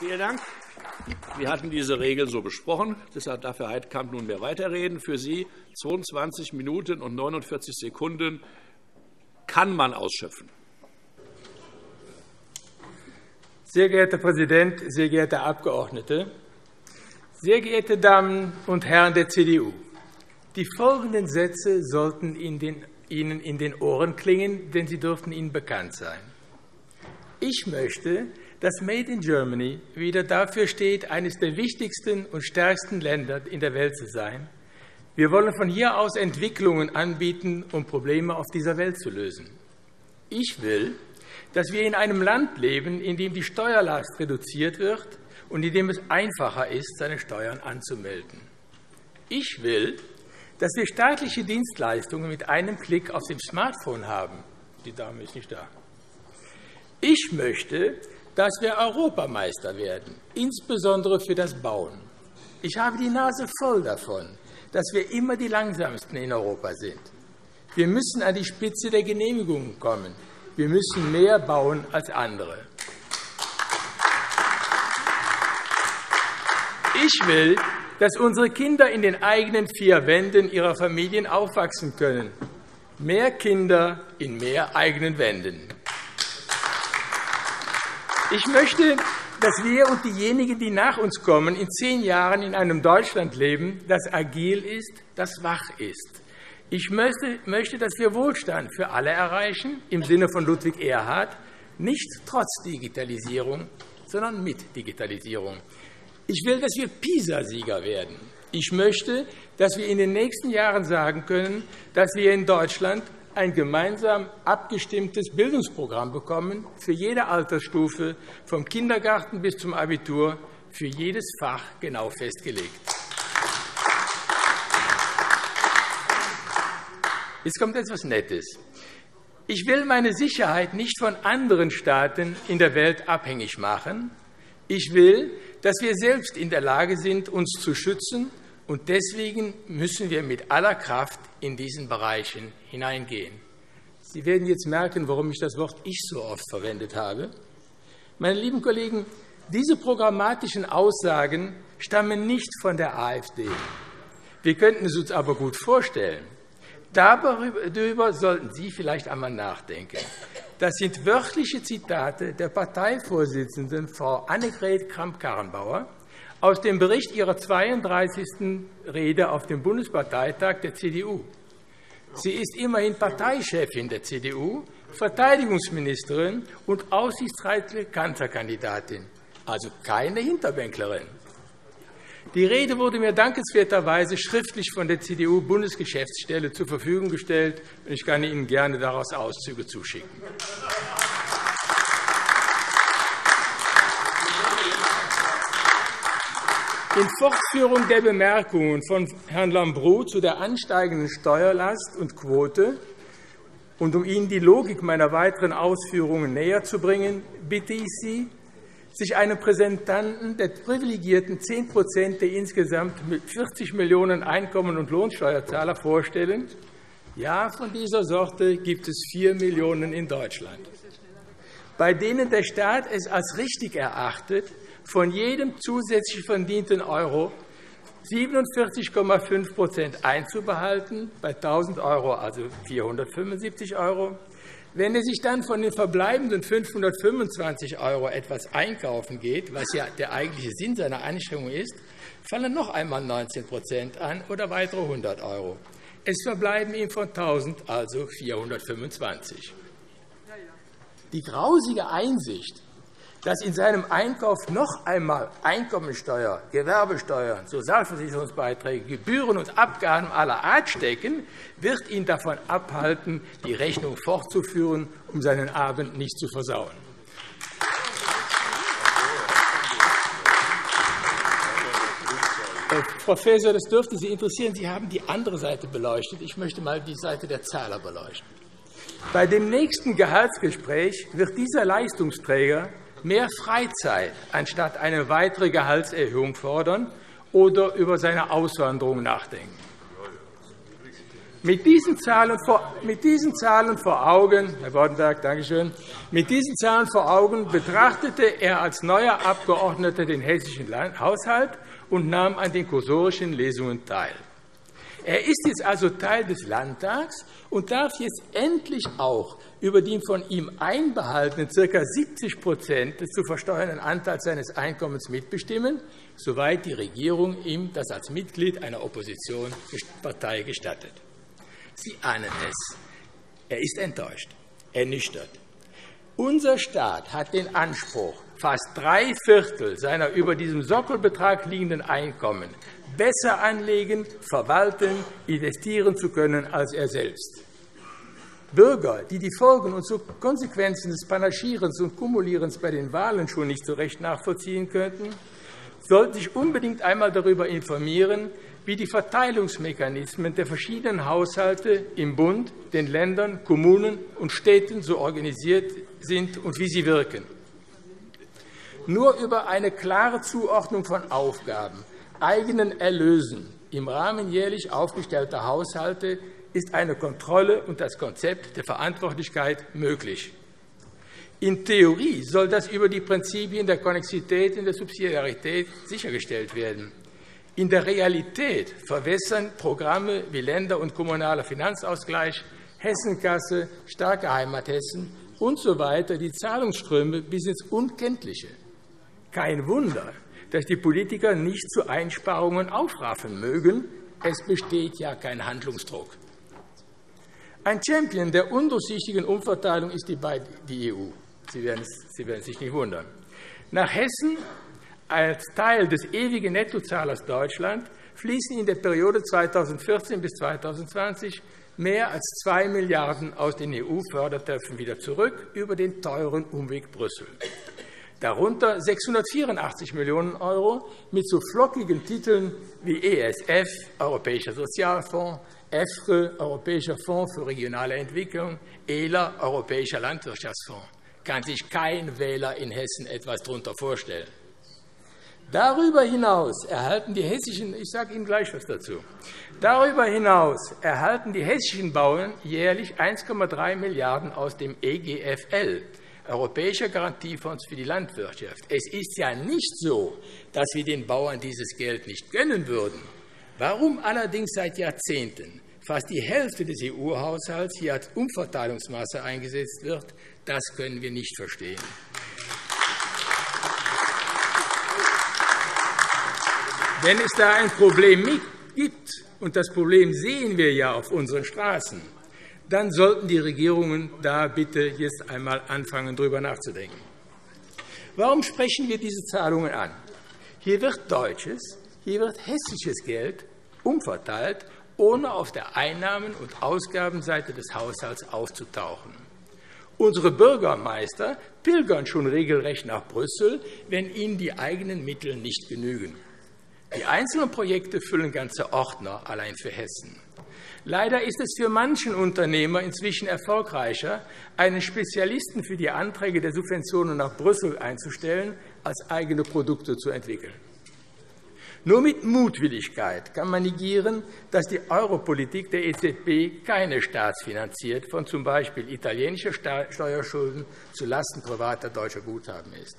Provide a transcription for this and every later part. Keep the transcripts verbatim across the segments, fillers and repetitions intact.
Vielen Dank. Wir hatten diese Regel so besprochen. Deshalb darf Herr Heidkamp nunmehr weiterreden. Für Sie zweiundzwanzig Minuten und neunundvierzig Sekunden kann man ausschöpfen. Sehr geehrter Herr Präsident, sehr geehrte Abgeordnete! Sehr geehrte Damen und Herren der C D U! Die folgenden Sätze sollten Ihnen in den Ohren klingen, denn sie dürften Ihnen bekannt sein. Ich möchte, dass Made in Germany wieder dafür steht, eines der wichtigsten und stärksten Länder in der Welt zu sein. Wir wollen von hier aus Entwicklungen anbieten, um Probleme auf dieser Welt zu lösen. Ich will, dass wir in einem Land leben, in dem die Steuerlast reduziert wird und in dem es einfacher ist, seine Steuern anzumelden. Ich will, dass wir staatliche Dienstleistungen mit einem Klick auf dem Smartphone haben. Die Dame ist nicht da. Ich möchte, dass wir Europameister werden, insbesondere für das Bauen. Ich habe die Nase voll davon, dass wir immer die Langsamsten in Europa sind. Wir müssen an die Spitze der Genehmigungen kommen. Wir müssen mehr bauen als andere. Ich will, dass unsere Kinder in den eigenen vier Wänden ihrer Familien aufwachsen können. Mehr Kinder in mehr eigenen Wänden. Ich möchte, dass wir und diejenigen, die nach uns kommen, in zehn Jahren in einem Deutschland leben, das agil ist, das wach ist. Ich möchte, dass wir Wohlstand für alle erreichen, im Sinne von Ludwig Erhard, nicht trotz Digitalisierung, sondern mit Digitalisierung. Ich will, dass wir PISA-Sieger werden. Ich möchte, dass wir in den nächsten Jahren sagen können, dass wir in Deutschland ein gemeinsam abgestimmtes Bildungsprogramm bekommen, für jede Altersstufe, vom Kindergarten bis zum Abitur, für jedes Fach genau festgelegt. Jetzt kommt etwas Nettes. Ich will meine Sicherheit nicht von anderen Staaten in der Welt abhängig machen. Ich will, dass wir selbst in der Lage sind, uns zu schützen, und deswegen müssen wir mit aller Kraft in diesen Bereichen hineingehen. Sie werden jetzt merken, warum ich das Wort Ich so oft verwendet habe. Meine lieben Kollegen, diese programmatischen Aussagen stammen nicht von der AfD. Wir könnten es uns aber gut vorstellen. Darüber sollten Sie vielleicht einmal nachdenken. Das sind wörtliche Zitate der Parteivorsitzenden Frau Annegret Kramp-Karrenbauer aus dem Bericht ihrer zweiunddreißigsten Rede auf dem Bundesparteitag der C D U. Sie ist immerhin Parteichefin der C D U, Verteidigungsministerin und aussichtsreiche Kanzlerkandidatin, also keine Hinterbänklerin. Die Rede wurde mir dankenswerterweise schriftlich von der C D U-Bundesgeschäftsstelle zur Verfügung gestellt, und ich kann Ihnen gerne daraus Auszüge zuschicken. In Fortführung der Bemerkungen von Herrn Lambrou zu der ansteigenden Steuerlast und Quote und um Ihnen die Logik meiner weiteren Ausführungen näher zu bringen, bitte ich Sie, sich einen Repräsentanten der privilegierten zehn Prozent der insgesamt vierzig Millionen Einkommen- und Lohnsteuerzahler vorstellen. Ja, von dieser Sorte gibt es vier Millionen in Deutschland, bei denen der Staat es als richtig erachtet, von jedem zusätzlich verdienten Euro siebenundvierzig Komma fünf Prozent einzubehalten, bei tausend Euro also vierhundertfünfundsiebzig Euro. Wenn er sich dann von den verbleibenden fünfhundertfünfundzwanzig Euro etwas einkaufen geht, was ja der eigentliche Sinn seiner Anstrengung ist, fallen noch einmal neunzehn Prozent an oder weitere hundert Euro. Es verbleiben ihm von tausend also vierhundertfünfundzwanzig. Die grausige Einsicht, dass in seinem Einkauf noch einmal Einkommensteuer, Gewerbesteuern, Sozialversicherungsbeiträge, Gebühren und Abgaben aller Art stecken, wird ihn davon abhalten, die Rechnung fortzuführen, um seinen Abend nicht zu versauen. Herr Professor, das dürfte Sie interessieren. Sie haben die andere Seite beleuchtet. Ich möchte einmal die Seite der Zahler beleuchten. Bei dem nächsten Gehaltsgespräch wird dieser Leistungsträger mehr Freizeit anstatt eine weitere Gehaltserhöhung fordern oder über seine Auswanderung nachdenken. Mit diesen Zahlen vor, mit diesen Zahlen vor Augen, Herr Boddenberg, danke schön, mit diesen Zahlen vor Augen betrachtete er als neuer Abgeordneter den hessischen Haushalt und nahm an den kursorischen Lesungen teil. Er ist jetzt also Teil des Landtags und darf jetzt endlich auch über den von ihm einbehaltenen ca. siebzig des zu versteuernden Anteils seines Einkommens mitbestimmen, soweit die Regierung ihm das als Mitglied einer Oppositionspartei gestattet. Sie ahnen es. Er ist enttäuscht, ernüchtert. Unser Staat hat den Anspruch, fast drei Viertel seiner über diesem Sockelbetrag liegenden Einkommen besser anlegen, verwalten, investieren zu können als er selbst. Bürger, die die Folgen und Konsequenzen des Panaschierens und Kumulierens bei den Wahlen schon nicht so recht nachvollziehen könnten, sollten sich unbedingt einmal darüber informieren, wie die Verteilungsmechanismen der verschiedenen Haushalte im Bund, den Ländern, Kommunen und Städten so organisiert sind und wie sie wirken. Nur über eine klare Zuordnung von Aufgaben, eigenen Erlösen im Rahmen jährlich aufgestellter Haushalte ist eine Kontrolle und das Konzept der Verantwortlichkeit möglich. In Theorie soll das über die Prinzipien der Konnexität und der Subsidiarität sichergestellt werden. In der Realität verwässern Programme wie Länder- und kommunaler Finanzausgleich, Hessenkasse, starke Heimathessen usw. So die Zahlungsströme bis ins Unkenntliche. Kein Wunder, dass die Politiker nicht zu Einsparungen aufraffen mögen. Es besteht ja kein Handlungsdruck. Ein Champion der undurchsichtigen Umverteilung ist die E U. Sie werden, Sie werden sich nicht wundern. Nach Hessen als Teil des ewigen Nettozahlers Deutschland fließen in der Periode zweitausendvierzehn bis zweitausendzwanzig mehr als zwei Milliarden € aus den E U-Fördertöpfen wieder zurück über den teuren Umweg Brüssel. Darunter sechshundertvierundachtzig Millionen € mit so flockigen Titeln wie E S F, Europäischer Sozialfonds, E F R E, Europäischer Fonds für regionale Entwicklung, E L A, Europäischer Landwirtschaftsfonds. Kann sich kein Wähler in Hessen etwas darunter vorstellen. Darüber hinaus erhalten die hessischen, ich sage Ihnen gleich etwas dazu, darüber hinaus erhalten die hessischen Bauern jährlich eins Komma drei Milliarden € aus dem E G F L, Europäischer Garantiefonds für die Landwirtschaft. Es ist ja nicht so, dass wir den Bauern dieses Geld nicht gönnen würden. Warum allerdings seit Jahrzehnten fast die Hälfte des E U-Haushalts hier als Umverteilungsmasse eingesetzt wird, das können wir nicht verstehen. Wenn es da ein Problem gibt, und das Problem sehen wir ja auf unseren Straßen, dann sollten die Regierungen da bitte jetzt einmal anfangen, darüber nachzudenken. Warum sprechen wir diese Zahlungen an? Hier wird deutsches, hier wird hessisches Geld umverteilt, ohne auf der Einnahmen- und Ausgabenseite des Haushalts aufzutauchen. Unsere Bürgermeister pilgern schon regelrecht nach Brüssel, wenn ihnen die eigenen Mittel nicht genügen. Die einzelnen Projekte füllen ganze Ordner allein für Hessen. Leider ist es für manchen Unternehmer inzwischen erfolgreicher, einen Spezialisten für die Anträge der Subventionen nach Brüssel einzustellen, als eigene Produkte zu entwickeln. Nur mit Mutwilligkeit kann man negieren, dass die Europolitik der E Z B keine staatsfinanziert von z. B. italienischer Steuerschulden zulasten privater deutscher Guthaben ist.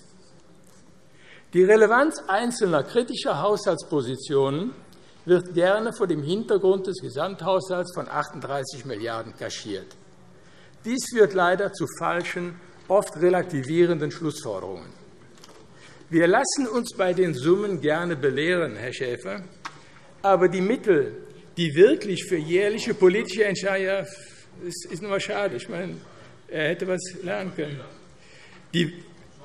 Die Relevanz einzelner kritischer Haushaltspositionen wird gerne vor dem Hintergrund des Gesamthaushalts von achtunddreißig Milliarden € kaschiert. Dies führt leider zu falschen, oft relativierenden Schlussfolgerungen. Wir lassen uns bei den Summen gerne belehren, Herr Schäfer, aber die Mittel, die wirklich für jährliche politische Entscheidungen, das ist nur mal schade, ich meine, er hätte etwas lernen können. Die,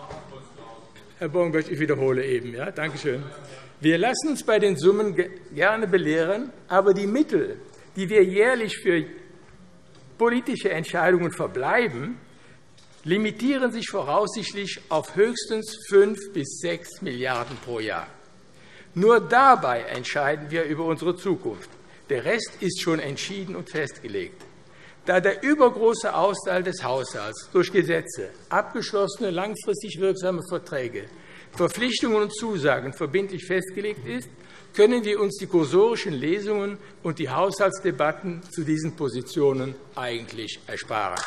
Herr Boddenberg, ich wiederhole eben, ja, danke schön. Wir lassen uns bei den Summen gerne belehren, aber die Mittel, die wir jährlich für politische Entscheidungen verbleiben, limitieren sich voraussichtlich auf höchstens fünf bis sechs Milliarden € pro Jahr. Nur dabei entscheiden wir über unsere Zukunft. Der Rest ist schon entschieden und festgelegt. Da der übergroße Austeil des Haushalts durch Gesetze, abgeschlossene langfristig wirksame Verträge, Verpflichtungen und Zusagen verbindlich festgelegt ist, können wir uns die kursorischen Lesungen und die Haushaltsdebatten zu diesen Positionen eigentlich ersparen.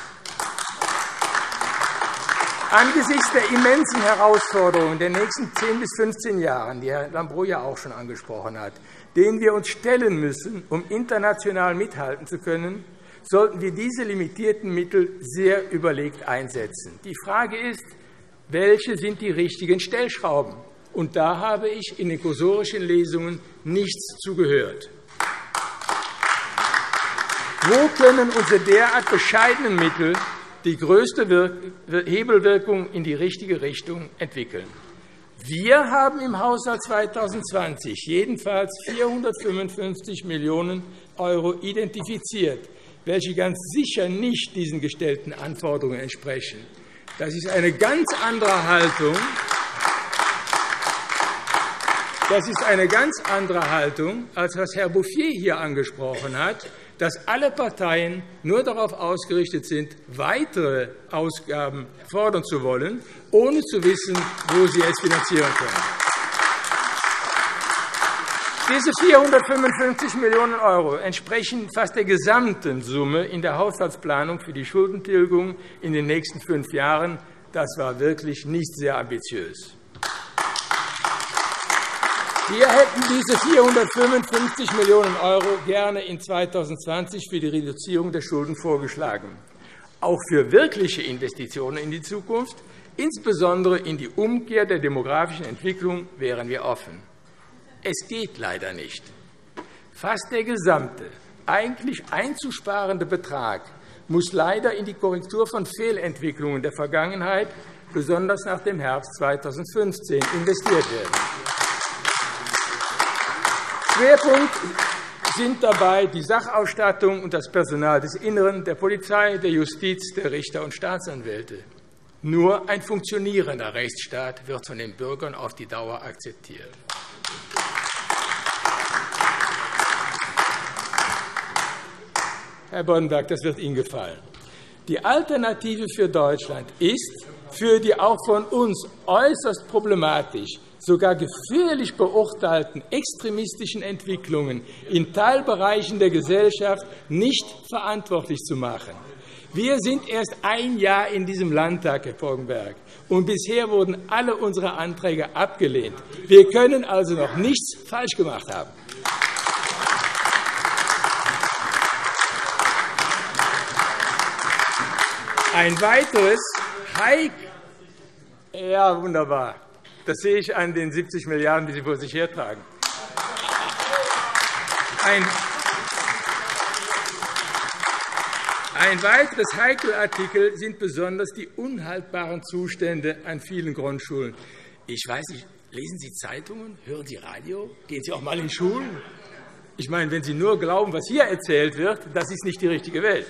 Angesichts der immensen Herausforderungen der nächsten zehn bis fünfzehn Jahre, die Herr Lambrou ja auch schon angesprochen hat, denen wir uns stellen müssen, um international mithalten zu können, sollten wir diese limitierten Mittel sehr überlegt einsetzen. Die Frage ist, welche sind die richtigen Stellschrauben? Und da habe ich in den kursorischen Lesungen nichts zugehört. Wo können unsere derart bescheidenen Mittel die größte Hebelwirkung in die richtige Richtung entwickeln? Wir haben im Haushalt zweitausendzwanzig jedenfalls vierhundertfünfundfünfzig Millionen € identifiziert, welche ganz sicher nicht diesen gestellten Anforderungen entsprechen. Das ist eine ganz andere Haltung. Das ist eine ganz andere Haltung, als was Herr Bouffier hier angesprochen hat, dass alle Parteien nur darauf ausgerichtet sind, weitere Ausgaben fordern zu wollen, ohne zu wissen, wo sie es finanzieren können. Diese vierhundertfünfundfünfzig Millionen € entsprechen fast der gesamten Summe in der Haushaltsplanung für die Schuldentilgung in den nächsten fünf Jahren. Das war wirklich nicht sehr ambitiös. Wir hätten diese vierhundertfünfundfünfzig Millionen € gerne in zweitausendzwanzig für die Reduzierung der Schulden vorgeschlagen. Auch für wirkliche Investitionen in die Zukunft, insbesondere in die Umkehr der demografischen Entwicklung, wären wir offen. Es geht leider nicht. Fast der gesamte, eigentlich einzusparende Betrag muss leider in die Korrektur von Fehlentwicklungen der Vergangenheit, besonders nach dem Herbst zweitausendfünfzehn, investiert werden. Schwerpunkt sind dabei die Sachausstattung und das Personal des Inneren, der Polizei, der Justiz, der Richter und Staatsanwälte. Nur ein funktionierender Rechtsstaat wird von den Bürgern auf die Dauer akzeptiert. Herr Boddenberg, das wird Ihnen gefallen. Die Alternative für Deutschland ist, für die auch von uns äußerst problematisch, sogar gefährlich beurteilten extremistischen Entwicklungen in Teilbereichen der Gesellschaft nicht verantwortlich zu machen. Wir sind erst ein Jahr in diesem Landtag, Herr Boddenberg, und bisher wurden alle unsere Anträge abgelehnt. Wir können also noch nichts falsch gemacht haben. Ein weiteres Heik ja, wunderbar. Das sehe ich an den siebzig Milliarden €, die Sie vor sich hertragen. Ein, ein weiteres Heikelartikel sind besonders die unhaltbaren Zustände an vielen Grundschulen. Ich weiß nicht, lesen Sie Zeitungen, hören Sie Radio, gehen Sie auch einmal in Schulen? Ich meine, wenn Sie nur glauben, was hier erzählt wird, das ist nicht die richtige Welt.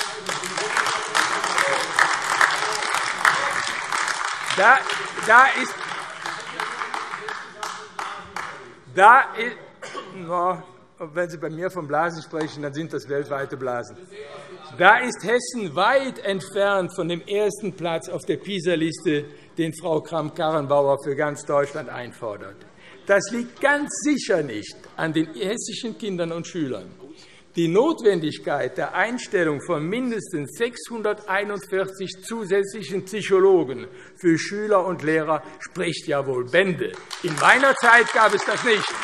Da, da ist, da ist no, wenn Sie bei mir von Blasen sprechen, dann sind das weltweite Blasen. Da ist Hessen weit entfernt von dem ersten Platz auf der PISA-Liste, den Frau Kramp-Karrenbauer für ganz Deutschland einfordert. Das liegt ganz sicher nicht an den hessischen Kindern und Schülern. Die Notwendigkeit der Einstellung von mindestens sechshunderteinundvierzig zusätzlichen Psychologen für Schüler und Lehrer spricht ja wohl Bände. In meiner Zeit gab es das nicht.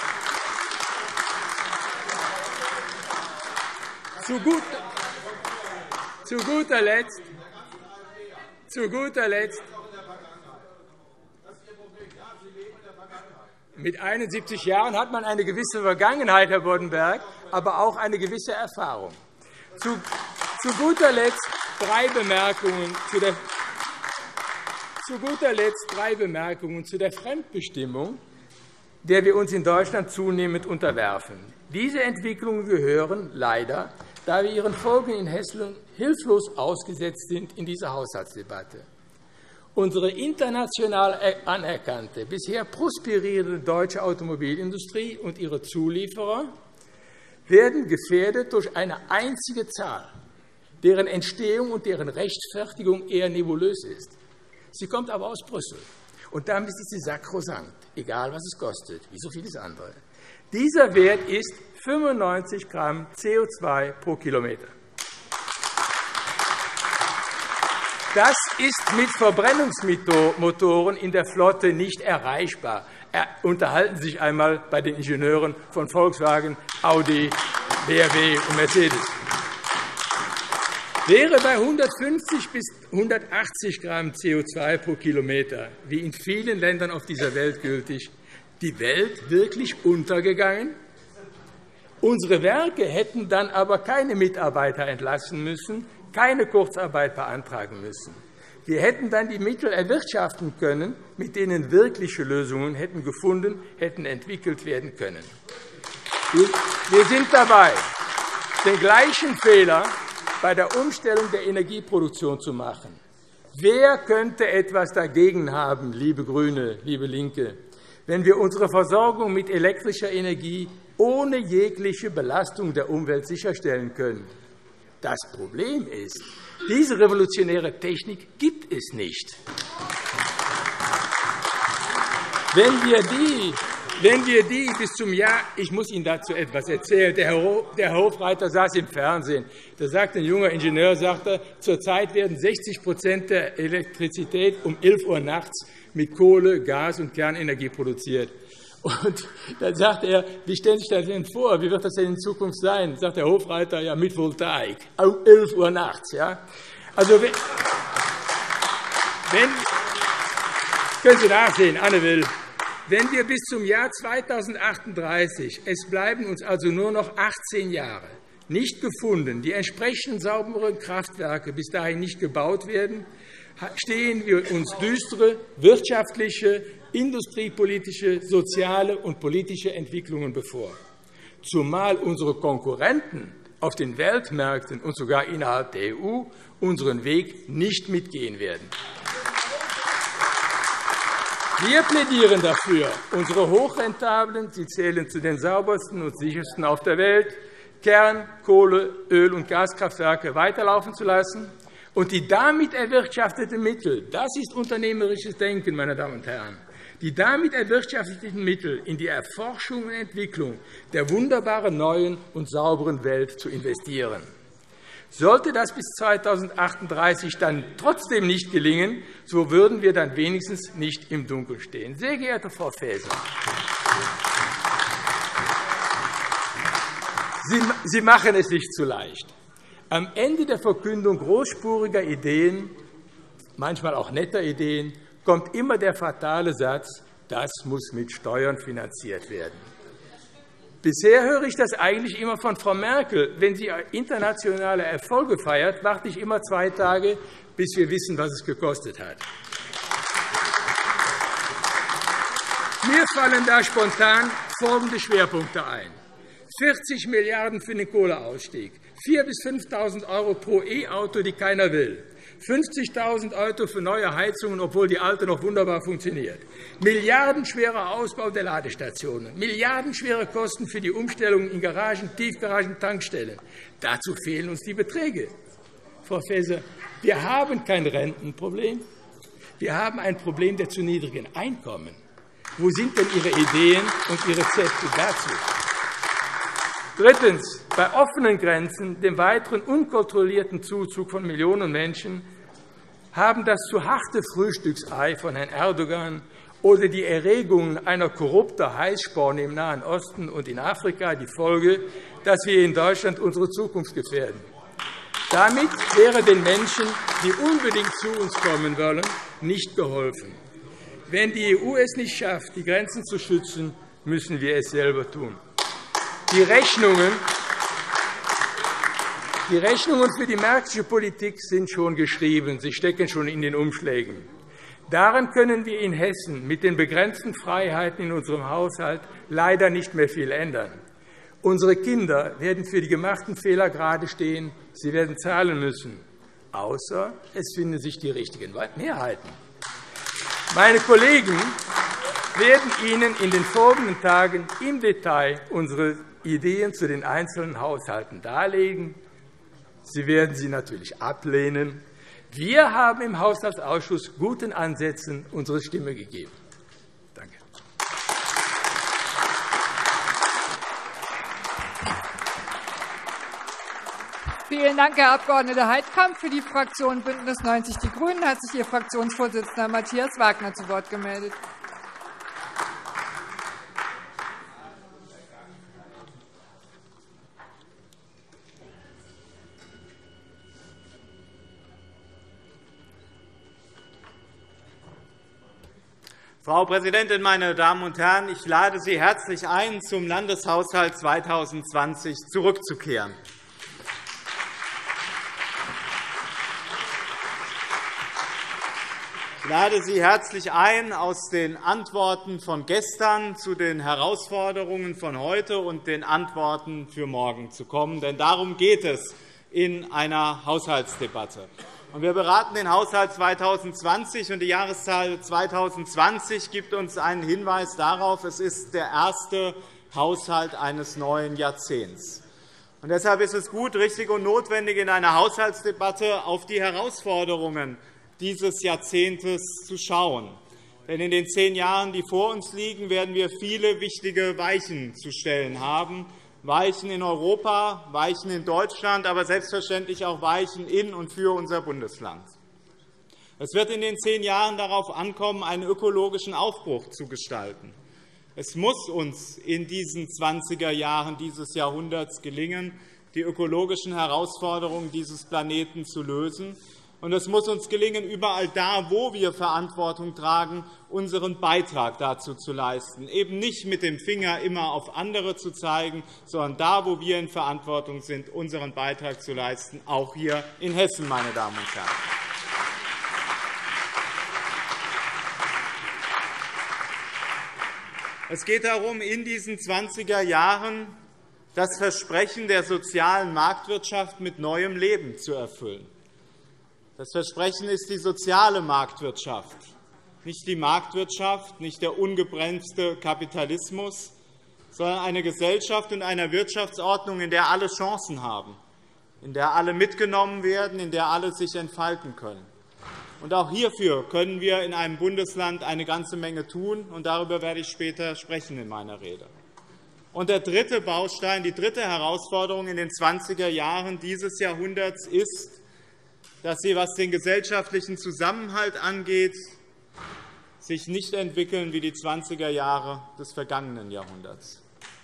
Zu, gut, zu, guter Letzt, zu guter Letzt, mit einundsiebzig Jahren hat man eine gewisse Vergangenheit, Herr Boddenberg, aber auch eine gewisse Erfahrung. Zu, zu guter Letzt drei Bemerkungen zu der Zu guter Letzt drei Bemerkungen zu der Fremdbestimmung, der wir uns in Deutschland zunehmend unterwerfen. Diese Entwicklungen gehören leider, da wir ihren Folgen in Hessen hilflos ausgesetzt sind, in dieser Haushaltsdebatte. Unsere international anerkannte, bisher prosperierende deutsche Automobilindustrie und ihre Zulieferer werden gefährdet durch eine einzige Zahl, deren Entstehung und deren Rechtfertigung eher nebulös ist. Sie kommt aber aus Brüssel. Und damit ist sie sakrosankt, egal was es kostet, wie so vieles andere. Dieser Wert ist fünfundneunzig Gramm C O zwei pro Kilometer. Das ist mit Verbrennungsmotoren in der Flotte nicht erreichbar. Unterhalten Sie sich einmal bei den Ingenieuren von Volkswagen, Audi, B M W und Mercedes. Wäre bei hundertfünfzig bis hundertachtzig Gramm C O zwei pro Kilometer, wie in vielen Ländern auf dieser Welt gültig, die Welt wirklich untergegangen? Unsere Werke hätten dann aber keine Mitarbeiter entlassen müssen, keine Kurzarbeit beantragen müssen. Wir hätten dann die Mittel erwirtschaften können, mit denen wirkliche Lösungen hätten gefunden, hätten entwickelt werden können. Wir sind dabei, den gleichen Fehler bei der Umstellung der Energieproduktion zu machen. Wer könnte etwas dagegen haben, liebe GRÜNE, liebe LINKE, wenn wir unsere Versorgung mit elektrischer Energie ohne jegliche Belastung der Umwelt sicherstellen können? Das Problem ist, diese revolutionäre Technik gibt es nicht. Wenn wir die, wenn wir die bis zum Jahr, ich muss Ihnen dazu etwas erzählen, der Herr Hofreiter saß im Fernsehen, da sagt ein junger Ingenieur, sagt er, zurzeit werden sechzig Prozent der Elektrizität um elf Uhr nachts mit Kohle, Gas und Kernenergie produziert. Und dann sagt er, wie stellen Sie sich das denn vor? Wie wird das denn in Zukunft sein? Sagt der Hofreiter, ja, mit Voltaik, um elf Uhr nachts. Ja? Also, wenn, wenn, können Sie nachsehen, Anne Will, wenn wir bis zum Jahr zweitausendachtunddreißig, es bleiben uns also nur noch achtzehn Jahre, nicht gefunden, die entsprechenden sauberen Kraftwerke bis dahin nicht gebaut werden, stehen wir uns düstere wirtschaftliche, industriepolitische, soziale und politische Entwicklungen bevor, zumal unsere Konkurrenten auf den Weltmärkten und sogar innerhalb der E U unseren Weg nicht mitgehen werden. Wir plädieren dafür, unsere hochrentablen, sie zählen zu den saubersten und sichersten auf der Welt, Kern-, Kohle-, Öl- und Gaskraftwerke weiterlaufen zu lassen und die damit erwirtschafteten Mittel, das ist unternehmerisches Denken, meine Damen und Herren, die damit erwirtschafteten Mittel in die Erforschung und Entwicklung der wunderbaren neuen und sauberen Welt zu investieren. Sollte das bis zweitausendachtunddreißig dann trotzdem nicht gelingen, so würden wir dann wenigstens nicht im Dunkeln stehen. Sehr geehrte Frau Faeser, Sie machen es sich zu leicht. Am Ende der Verkündung großspuriger Ideen, manchmal auch netter Ideen, kommt immer der fatale Satz, das muss mit Steuern finanziert werden. Bisher höre ich das eigentlich immer von Frau Merkel. Wenn sie internationale Erfolge feiert, warte ich immer zwei Tage, bis wir wissen, was es gekostet hat. Mir fallen da spontan folgende Schwerpunkte ein. vierzig Milliarden € für den Kohleausstieg, viertausend bis fünftausend € pro E-Auto, die keiner will, fünfzigtausend € für neue Heizungen, obwohl die alte noch wunderbar funktioniert, milliardenschwerer Ausbau der Ladestationen, milliardenschwere Kosten für die Umstellung in Garagen, Tiefgaragen, Tankstellen. Dazu fehlen uns die Beträge. Frau Faeser, wir haben kein Rentenproblem. Wir haben ein Problem der zu niedrigen Einkommen. Wo sind denn Ihre Ideen und Ihre Rezepte dazu? Drittens. Bei offenen Grenzen, dem weiteren unkontrollierten Zuzug von Millionen Menschen, haben das zu harte Frühstücksei von Herrn Erdogan oder die Erregungen einer korrupten Heißsporne im Nahen Osten und in Afrika die Folge, dass wir in Deutschland unsere Zukunft gefährden. Damit wäre den Menschen, die unbedingt zu uns kommen wollen, nicht geholfen. Wenn die E U es nicht schafft, die Grenzen zu schützen, müssen wir es selber tun. Die Rechnungen, die Rechnungen für die märkische Politik sind schon geschrieben. Sie stecken schon in den Umschlägen. Daran können wir in Hessen mit den begrenzten Freiheiten in unserem Haushalt leider nicht mehr viel ändern. Unsere Kinder werden für die gemachten Fehler gerade stehen. Sie werden zahlen müssen, außer es finden sich die richtigen Mehrheiten. Meine Kollegen werden Ihnen in den folgenden Tagen im Detail unsere Ideen zu den einzelnen Haushalten darlegen. Sie werden sie natürlich ablehnen. Wir haben im Haushaltsausschuss guten Ansätzen unsere Stimme gegeben. Danke. Vielen Dank, Herr Abg. Heidkamp. Für die Fraktion BÜNDNIS neunzig die GRÜNEN hat sich Ihr Fraktionsvorsitzender Matthias Wagner zu Wort gemeldet. Frau Präsidentin, meine Damen und Herren! Ich lade Sie herzlich ein, zum Landeshaushalt zweitausendzwanzig zurückzukehren. Ich lade Sie herzlich ein, aus den Antworten von gestern zu den Herausforderungen von heute und den Antworten für morgen zu kommen. Denn darum geht es in einer Haushaltsdebatte. Wir beraten den Haushalt zweitausendzwanzig, und die Jahreszahl zweitausendzwanzig gibt uns einen Hinweis darauf, es ist der erste Haushalt eines neuen Jahrzehnts. Und deshalb ist es gut, richtig und notwendig, in einer Haushaltsdebatte auf die Herausforderungen dieses Jahrzehntes zu schauen. Denn in den zehn Jahren, die vor uns liegen, werden wir viele wichtige Weichen zu stellen haben. Weichen in Europa, Weichen in Deutschland, aber selbstverständlich auch Weichen in und für unser Bundesland. Es wird in den zehn Jahren darauf ankommen, einen ökologischen Aufbruch zu gestalten. Es muss uns in diesen zwanziger Jahren dieses Jahrhunderts gelingen, die ökologischen Herausforderungen dieses Planeten zu lösen. Und es muss uns gelingen, überall da, wo wir Verantwortung tragen, unseren Beitrag dazu zu leisten, eben nicht mit dem Finger immer auf andere zu zeigen, sondern da, wo wir in Verantwortung sind, unseren Beitrag zu leisten, auch hier in Hessen, meine Damen und Herren. Es geht darum, in diesen zwanziger Jahren das Versprechen der sozialen Marktwirtschaft mit neuem Leben zu erfüllen. Das Versprechen ist die soziale Marktwirtschaft, nicht die Marktwirtschaft, nicht der ungebremste Kapitalismus, sondern eine Gesellschaft und eine Wirtschaftsordnung, in der alle Chancen haben, in der alle mitgenommen werden, in der alle sich entfalten können. Und auch hierfür können wir in einem Bundesland eine ganze Menge tun, und darüber werde ich später sprechen in meiner Rede. Und der dritte Baustein, die dritte Herausforderung in den zwanziger Jahren dieses Jahrhunderts ist, dass sie, was den gesellschaftlichen Zusammenhalt angeht, sich nicht entwickeln wie die zwanziger Jahre des vergangenen Jahrhunderts.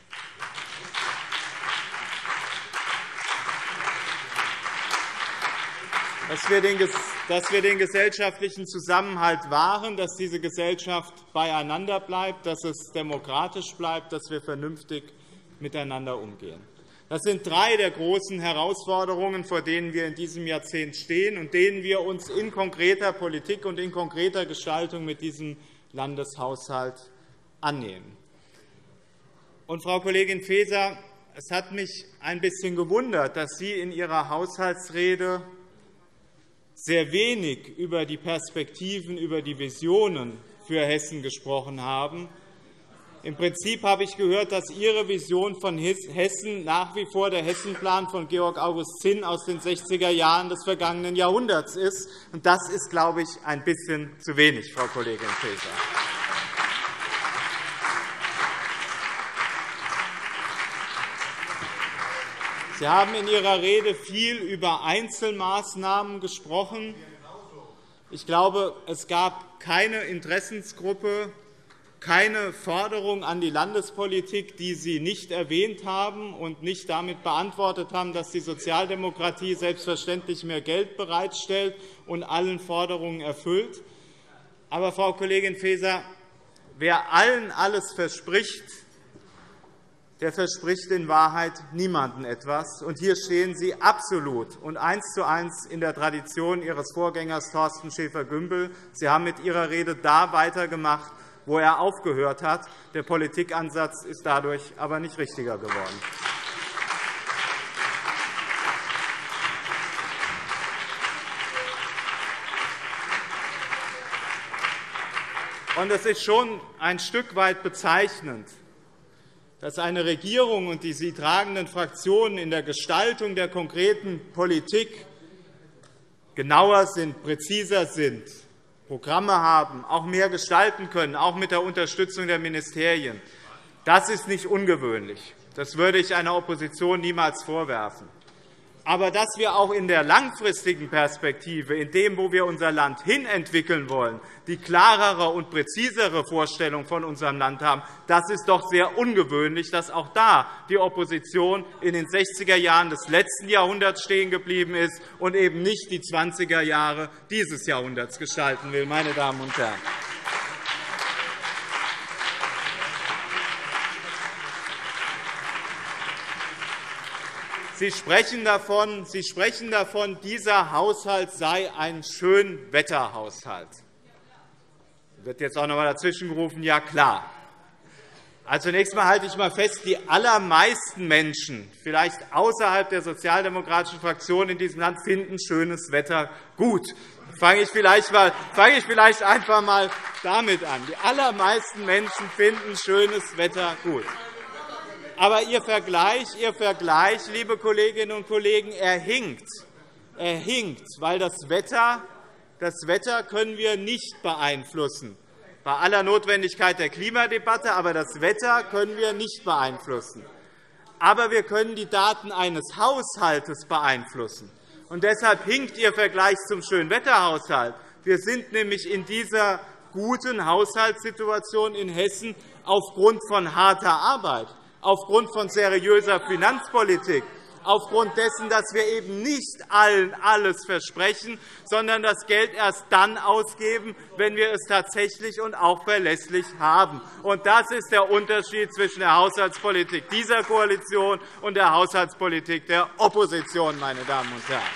Dass wir, den, dass wir den gesellschaftlichen Zusammenhalt wahren, dass diese Gesellschaft beieinander bleibt, dass es demokratisch bleibt, dass wir vernünftig miteinander umgehen. Das sind drei der großen Herausforderungen, vor denen wir in diesem Jahrzehnt stehen und denen wir uns in konkreter Politik und in konkreter Gestaltung mit diesem Landeshaushalt annehmen. Und, Frau Kollegin Faeser, es hat mich ein bisschen gewundert, dass Sie in Ihrer Haushaltsrede sehr wenig über die Perspektiven, über die Visionen für Hessen gesprochen haben. Im Prinzip habe ich gehört, dass Ihre Vision von Hessen nach wie vor der Hessenplan von Georg August Zinn aus den sechziger Jahren des vergangenen Jahrhunderts ist. Und das ist, glaube ich, ein bisschen zu wenig, Frau Kollegin Faeser. Sie haben in Ihrer Rede viel über Einzelmaßnahmen gesprochen. Ich glaube, es gab keine Interessensgruppe, keine Forderung an die Landespolitik, die Sie nicht erwähnt haben und nicht damit beantwortet haben, dass die Sozialdemokratie selbstverständlich mehr Geld bereitstellt und allen Forderungen erfüllt. Aber, Frau Kollegin Faeser, wer allen alles verspricht, der verspricht in Wahrheit niemandem etwas. Und hier stehen Sie absolut und eins zu eins in der Tradition Ihres Vorgängers Thorsten Schäfer-Gümbel. Sie haben mit Ihrer Rede da weitergemacht, wo er aufgehört hat. Der Politikansatz ist dadurch aber nicht richtiger geworden. Und es ist schon ein Stück weit bezeichnend, dass eine Regierung und die sie tragenden Fraktionen in der Gestaltung der konkreten Politik genauer sind, präziser sind, Programme haben, auch mehr gestalten können, auch mit der Unterstützung der Ministerien. Das ist nicht ungewöhnlich. Das würde ich einer Opposition niemals vorwerfen. Aber dass wir auch in der langfristigen Perspektive, in dem, wo wir unser Land hinentwickeln wollen, die klarere und präzisere Vorstellung von unserem Land haben, das ist doch sehr ungewöhnlich, dass auch da die Opposition in den sechziger Jahren des letzten Jahrhunderts stehen geblieben ist und eben nicht die zwanziger Jahre dieses Jahrhunderts gestalten will, meine Damen und Herren. Sie sprechen davon, Sie sprechen davon, dieser Haushalt sei ein Schönwetterhaushalt. Wird jetzt auch noch einmal dazwischengerufen, ja klar. Also zunächst einmal halte ich einmal fest, die allermeisten Menschen, vielleicht außerhalb der sozialdemokratischen Fraktion in diesem Land, finden schönes Wetter gut. Fange ich vielleicht, mal, fange ich vielleicht einfach einmal damit an. Die allermeisten Menschen finden schönes Wetter gut. Aber Ihr Vergleich, Ihr Vergleich, liebe Kolleginnen und Kollegen, er hinkt. Er hinkt, weil das Wetter, das Wetter können wir nicht beeinflussen. Bei aller Notwendigkeit der Klimadebatte, aber das Wetter können wir nicht beeinflussen. Aber wir können die Daten eines Haushalts beeinflussen. Und deshalb hinkt Ihr Vergleich zum Schönwetterhaushalt. Wir sind nämlich in dieser guten Haushaltssituation in Hessen aufgrund von harter Arbeit, aufgrund von seriöser Finanzpolitik, aufgrund dessen, dass wir eben nicht allen alles versprechen, sondern das Geld erst dann ausgeben, wenn wir es tatsächlich und auch verlässlich haben. Und das ist der Unterschied zwischen der Haushaltspolitik dieser Koalition und der Haushaltspolitik der Opposition, meine Damen und Herren.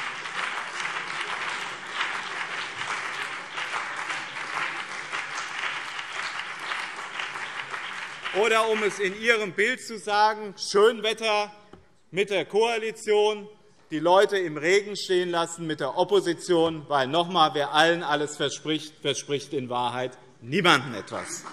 Oder um es in Ihrem Bild zu sagen, Schönwetter mit der Koalition, die Leute im Regen stehen lassen mit der Opposition, weil noch einmal, wer allen alles verspricht, verspricht in Wahrheit niemandem etwas.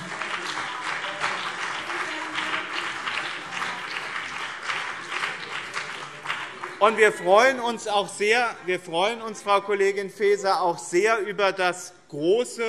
Und wir freuen uns auch sehr, wir freuen uns, Frau Kollegin Faeser, auch sehr über das große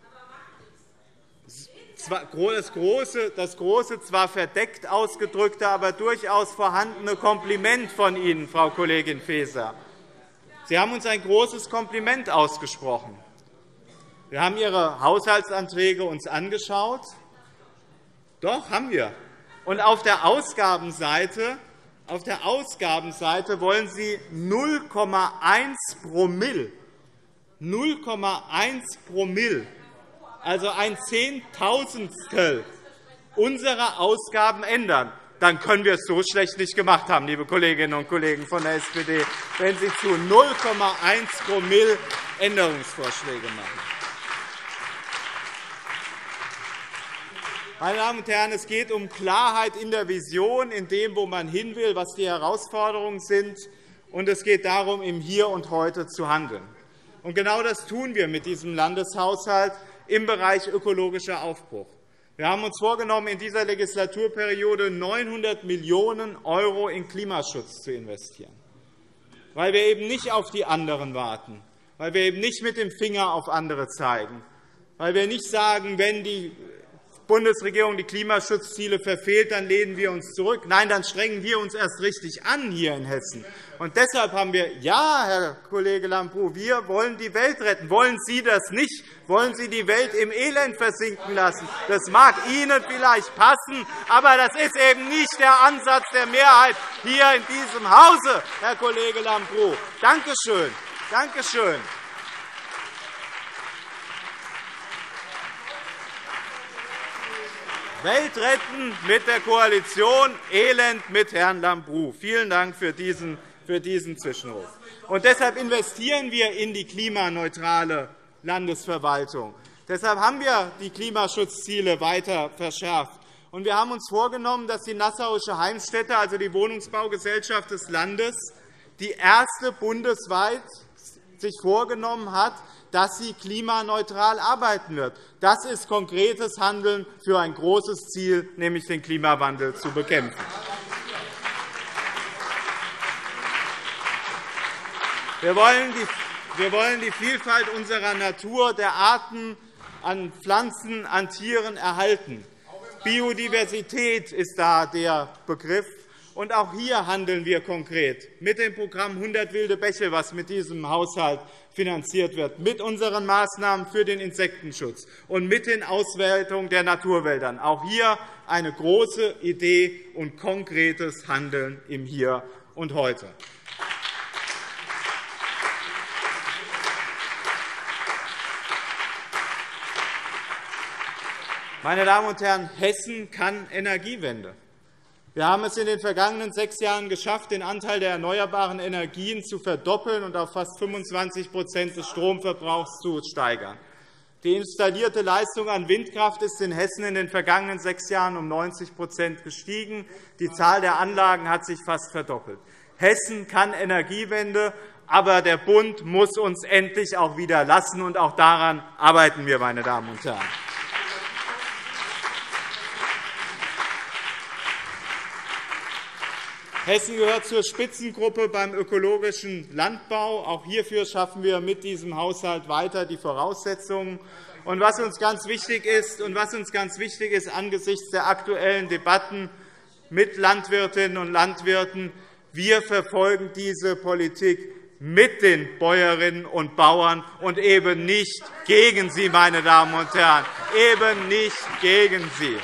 Das große, das große, zwar verdeckt ausgedrückte, aber durchaus vorhandene Kompliment von Ihnen, Frau Kollegin Faeser. Sie haben uns ein großes Kompliment ausgesprochen. Wir haben Ihre Haushaltsanträge uns angeschaut. Doch, haben wir. Und auf der Ausgabenseite, auf der Ausgabenseite wollen Sie null Komma eins Promille, null Komma eins Promille, also ein Zehntausendstel unserer Ausgaben ändern. Dann können wir es so schlecht nicht gemacht haben, liebe Kolleginnen und Kollegen von der S P D, wenn Sie zu null Komma eins Promille Änderungsvorschläge machen. Meine Damen und Herren, es geht um Klarheit in der Vision, in dem, wo man hin will, was die Herausforderungen sind. Und es geht darum, im Hier und Heute zu handeln. Und genau das tun wir mit diesem Landeshaushalt im Bereich ökologischer Aufbruch. Wir haben uns vorgenommen, in dieser Legislaturperiode neunhundert Millionen € in Klimaschutz zu investieren, weil wir eben nicht auf die anderen warten, weil wir eben nicht mit dem Finger auf andere zeigen, weil wir nicht sagen, wenn die Bundesregierung die Klimaschutzziele verfehlt, dann lehnen wir uns zurück. Nein, dann strengen wir uns erst richtig an hier in Hessen. Und deshalb haben wir, ja, Herr Kollege Lambrou, wir wollen die Welt retten. Wollen Sie das nicht? Wollen Sie die Welt im Elend versinken lassen? Das mag Ihnen vielleicht passen, aber das ist eben nicht der Ansatz der Mehrheit hier in diesem Hause, Herr Kollege Lambrou. Danke schön. Danke schön. Welt retten mit der Koalition, Elend mit Herrn Lambrou. Vielen Dank für diesen, für diesen Zwischenruf. Und deshalb investieren wir in die klimaneutrale Landesverwaltung. Deshalb haben wir die Klimaschutzziele weiter verschärft. Und wir haben uns vorgenommen, dass die Nassauische Heimstätte, also die Wohnungsbaugesellschaft des Landes, die erste bundesweit sich vorgenommen hat, dass sie klimaneutral arbeiten wird. Das ist konkretes Handeln für ein großes Ziel, nämlich den Klimawandel zu bekämpfen. Wir wollen die, wir wollen die Vielfalt unserer Natur, der Arten an Pflanzen, an Tieren erhalten. Biodiversität ist da der Begriff. Und auch hier handeln wir konkret mit dem Programm hundert wilde Bäche, das mit diesem Haushalt finanziert wird, mit unseren Maßnahmen für den Insektenschutz und mit den Auswertungen der Naturwäldern. Auch hier eine große Idee und konkretes Handeln im Hier und Heute. Meine Damen und Herren, Hessen kann Energiewende. Wir haben es in den vergangenen sechs Jahren geschafft, den Anteil der erneuerbaren Energien zu verdoppeln und auf fast fünfundzwanzig des Stromverbrauchs zu steigern. Die installierte Leistung an Windkraft ist in Hessen in den vergangenen sechs Jahren um neunzig gestiegen. Die Zahl der Anlagen hat sich fast verdoppelt. Hessen kann Energiewende, aber der Bund muss uns endlich auch wieder lassen, und auch daran arbeiten wir, meine Damen und Herren. Hessen gehört zur Spitzengruppe beim ökologischen Landbau. Auch hierfür schaffen wir mit diesem Haushalt weiter die Voraussetzungen. Und was uns ganz wichtig ist, und was uns ganz wichtig ist angesichts der aktuellen Debatten mit Landwirtinnen und Landwirten, wir verfolgen diese Politik mit den Bäuerinnen und Bauern und eben nicht gegen sie, meine Damen und Herren, eben nicht gegen sie.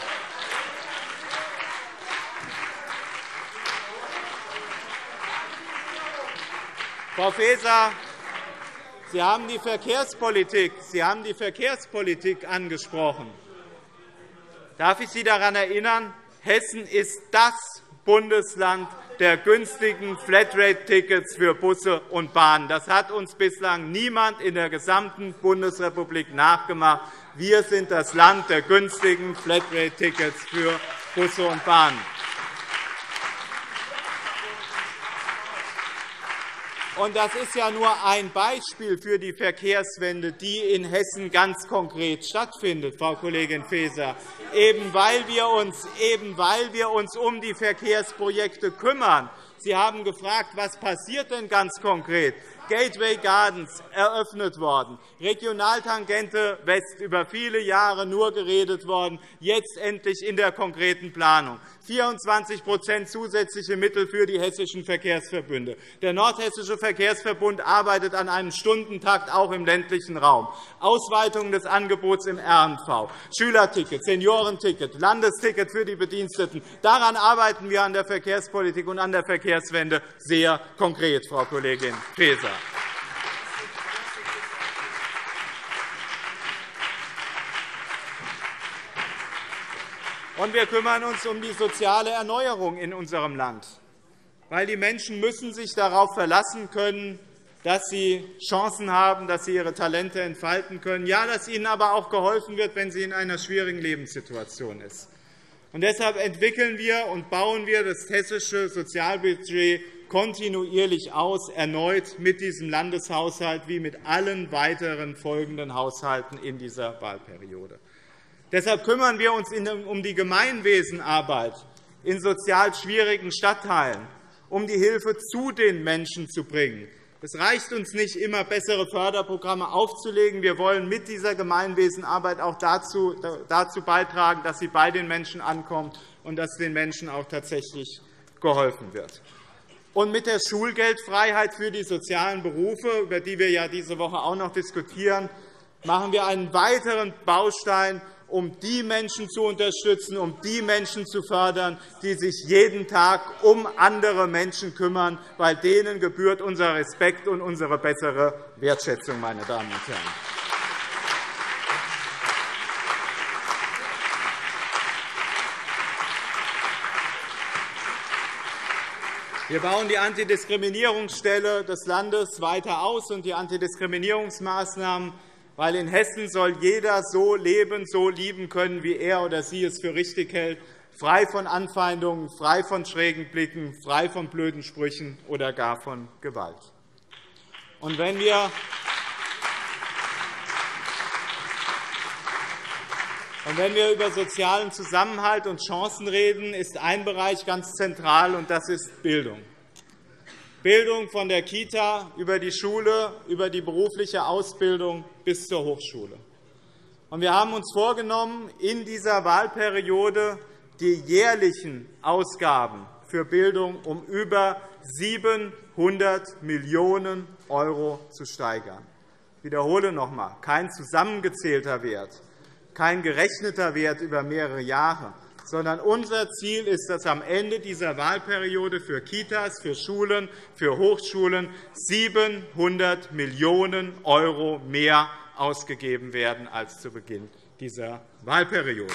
Frau Faeser, Sie haben die Verkehrspolitik, Sie haben die Verkehrspolitik angesprochen. Darf ich Sie daran erinnern, Hessen ist das Bundesland der günstigen Flatrate-Tickets für Busse und Bahnen. Das hat uns bislang niemand in der gesamten Bundesrepublik nachgemacht. Wir sind das Land der günstigen Flatrate-Tickets für Busse und Bahnen. Und das ist ja nur ein Beispiel für die Verkehrswende, die in Hessen ganz konkret stattfindet, Frau Kollegin Faeser. Eben weil wir uns, eben weil wir uns um die Verkehrsprojekte kümmern. Sie haben gefragt, was passiert denn ganz konkret? Gateway Gardens eröffnet worden, Regionaltangente West über viele Jahre nur geredet worden, jetzt endlich in der konkreten Planung. vierundzwanzig zusätzliche Mittel für die hessischen Verkehrsverbünde. Der Nordhessische Verkehrsverbund arbeitet an einem Stundentakt auch im ländlichen Raum. Ausweitung des Angebots im R und V, Schülerticket, Seniorenticket, Landesticket für die Bediensteten. Daran arbeiten wir an der Verkehrspolitik und an der Verkehrswende sehr konkret, Frau Kollegin Faeser. Und wir kümmern uns um die soziale Erneuerung in unserem Land, weil die Menschen müssen sich darauf verlassen können, dass sie Chancen haben, dass sie ihre Talente entfalten können, ja, dass ihnen aber auch geholfen wird, wenn sie in einer schwierigen Lebenssituation sind. Und deshalb entwickeln wir und bauen wir das hessische Sozialbudget kontinuierlich aus, erneut mit diesem Landeshaushalt wie mit allen weiteren folgenden Haushalten in dieser Wahlperiode. Deshalb kümmern wir uns um die Gemeinwesenarbeit in sozial schwierigen Stadtteilen, um die Hilfe zu den Menschen zu bringen. Es reicht uns nicht, immer bessere Förderprogramme aufzulegen. Wir wollen mit dieser Gemeinwesenarbeit auch dazu, dazu beitragen, dass sie bei den Menschen ankommt und dass den Menschen auch tatsächlich geholfen wird. Und mit der Schulgeldfreiheit für die sozialen Berufe, über die wir ja diese Woche auch noch diskutieren, machen wir einen weiteren Baustein, um die Menschen zu unterstützen, um die Menschen zu fördern, die sich jeden Tag um andere Menschen kümmern, weil denen gebührt unser Respekt und unsere bessere Wertschätzung, meine Damen und Herren. Wir bauen die Antidiskriminierungsstelle des Landes weiter aus und die Antidiskriminierungsmaßnahmen, weil in Hessen soll jeder so leben, so lieben können, wie er oder sie es für richtig hält, frei von Anfeindungen, frei von schrägen Blicken, frei von blöden Sprüchen oder gar von Gewalt. Und wenn wir Und wenn wir über sozialen Zusammenhalt und Chancen reden, ist ein Bereich ganz zentral, und das ist Bildung. Bildung von der Kita über die Schule, über die berufliche Ausbildung bis zur Hochschule. Wir haben uns vorgenommen, in dieser Wahlperiode die jährlichen Ausgaben für Bildung um über siebenhundert Millionen € zu steigern. Ich wiederhole noch einmal, kein zusammengezählter Wert, kein gerechneter Wert über mehrere Jahre, sondern unser Ziel ist, dass am Ende dieser Wahlperiode für Kitas, für Schulen, für Hochschulen siebenhundert Millionen € mehr ausgegeben werden als zu Beginn dieser Wahlperiode.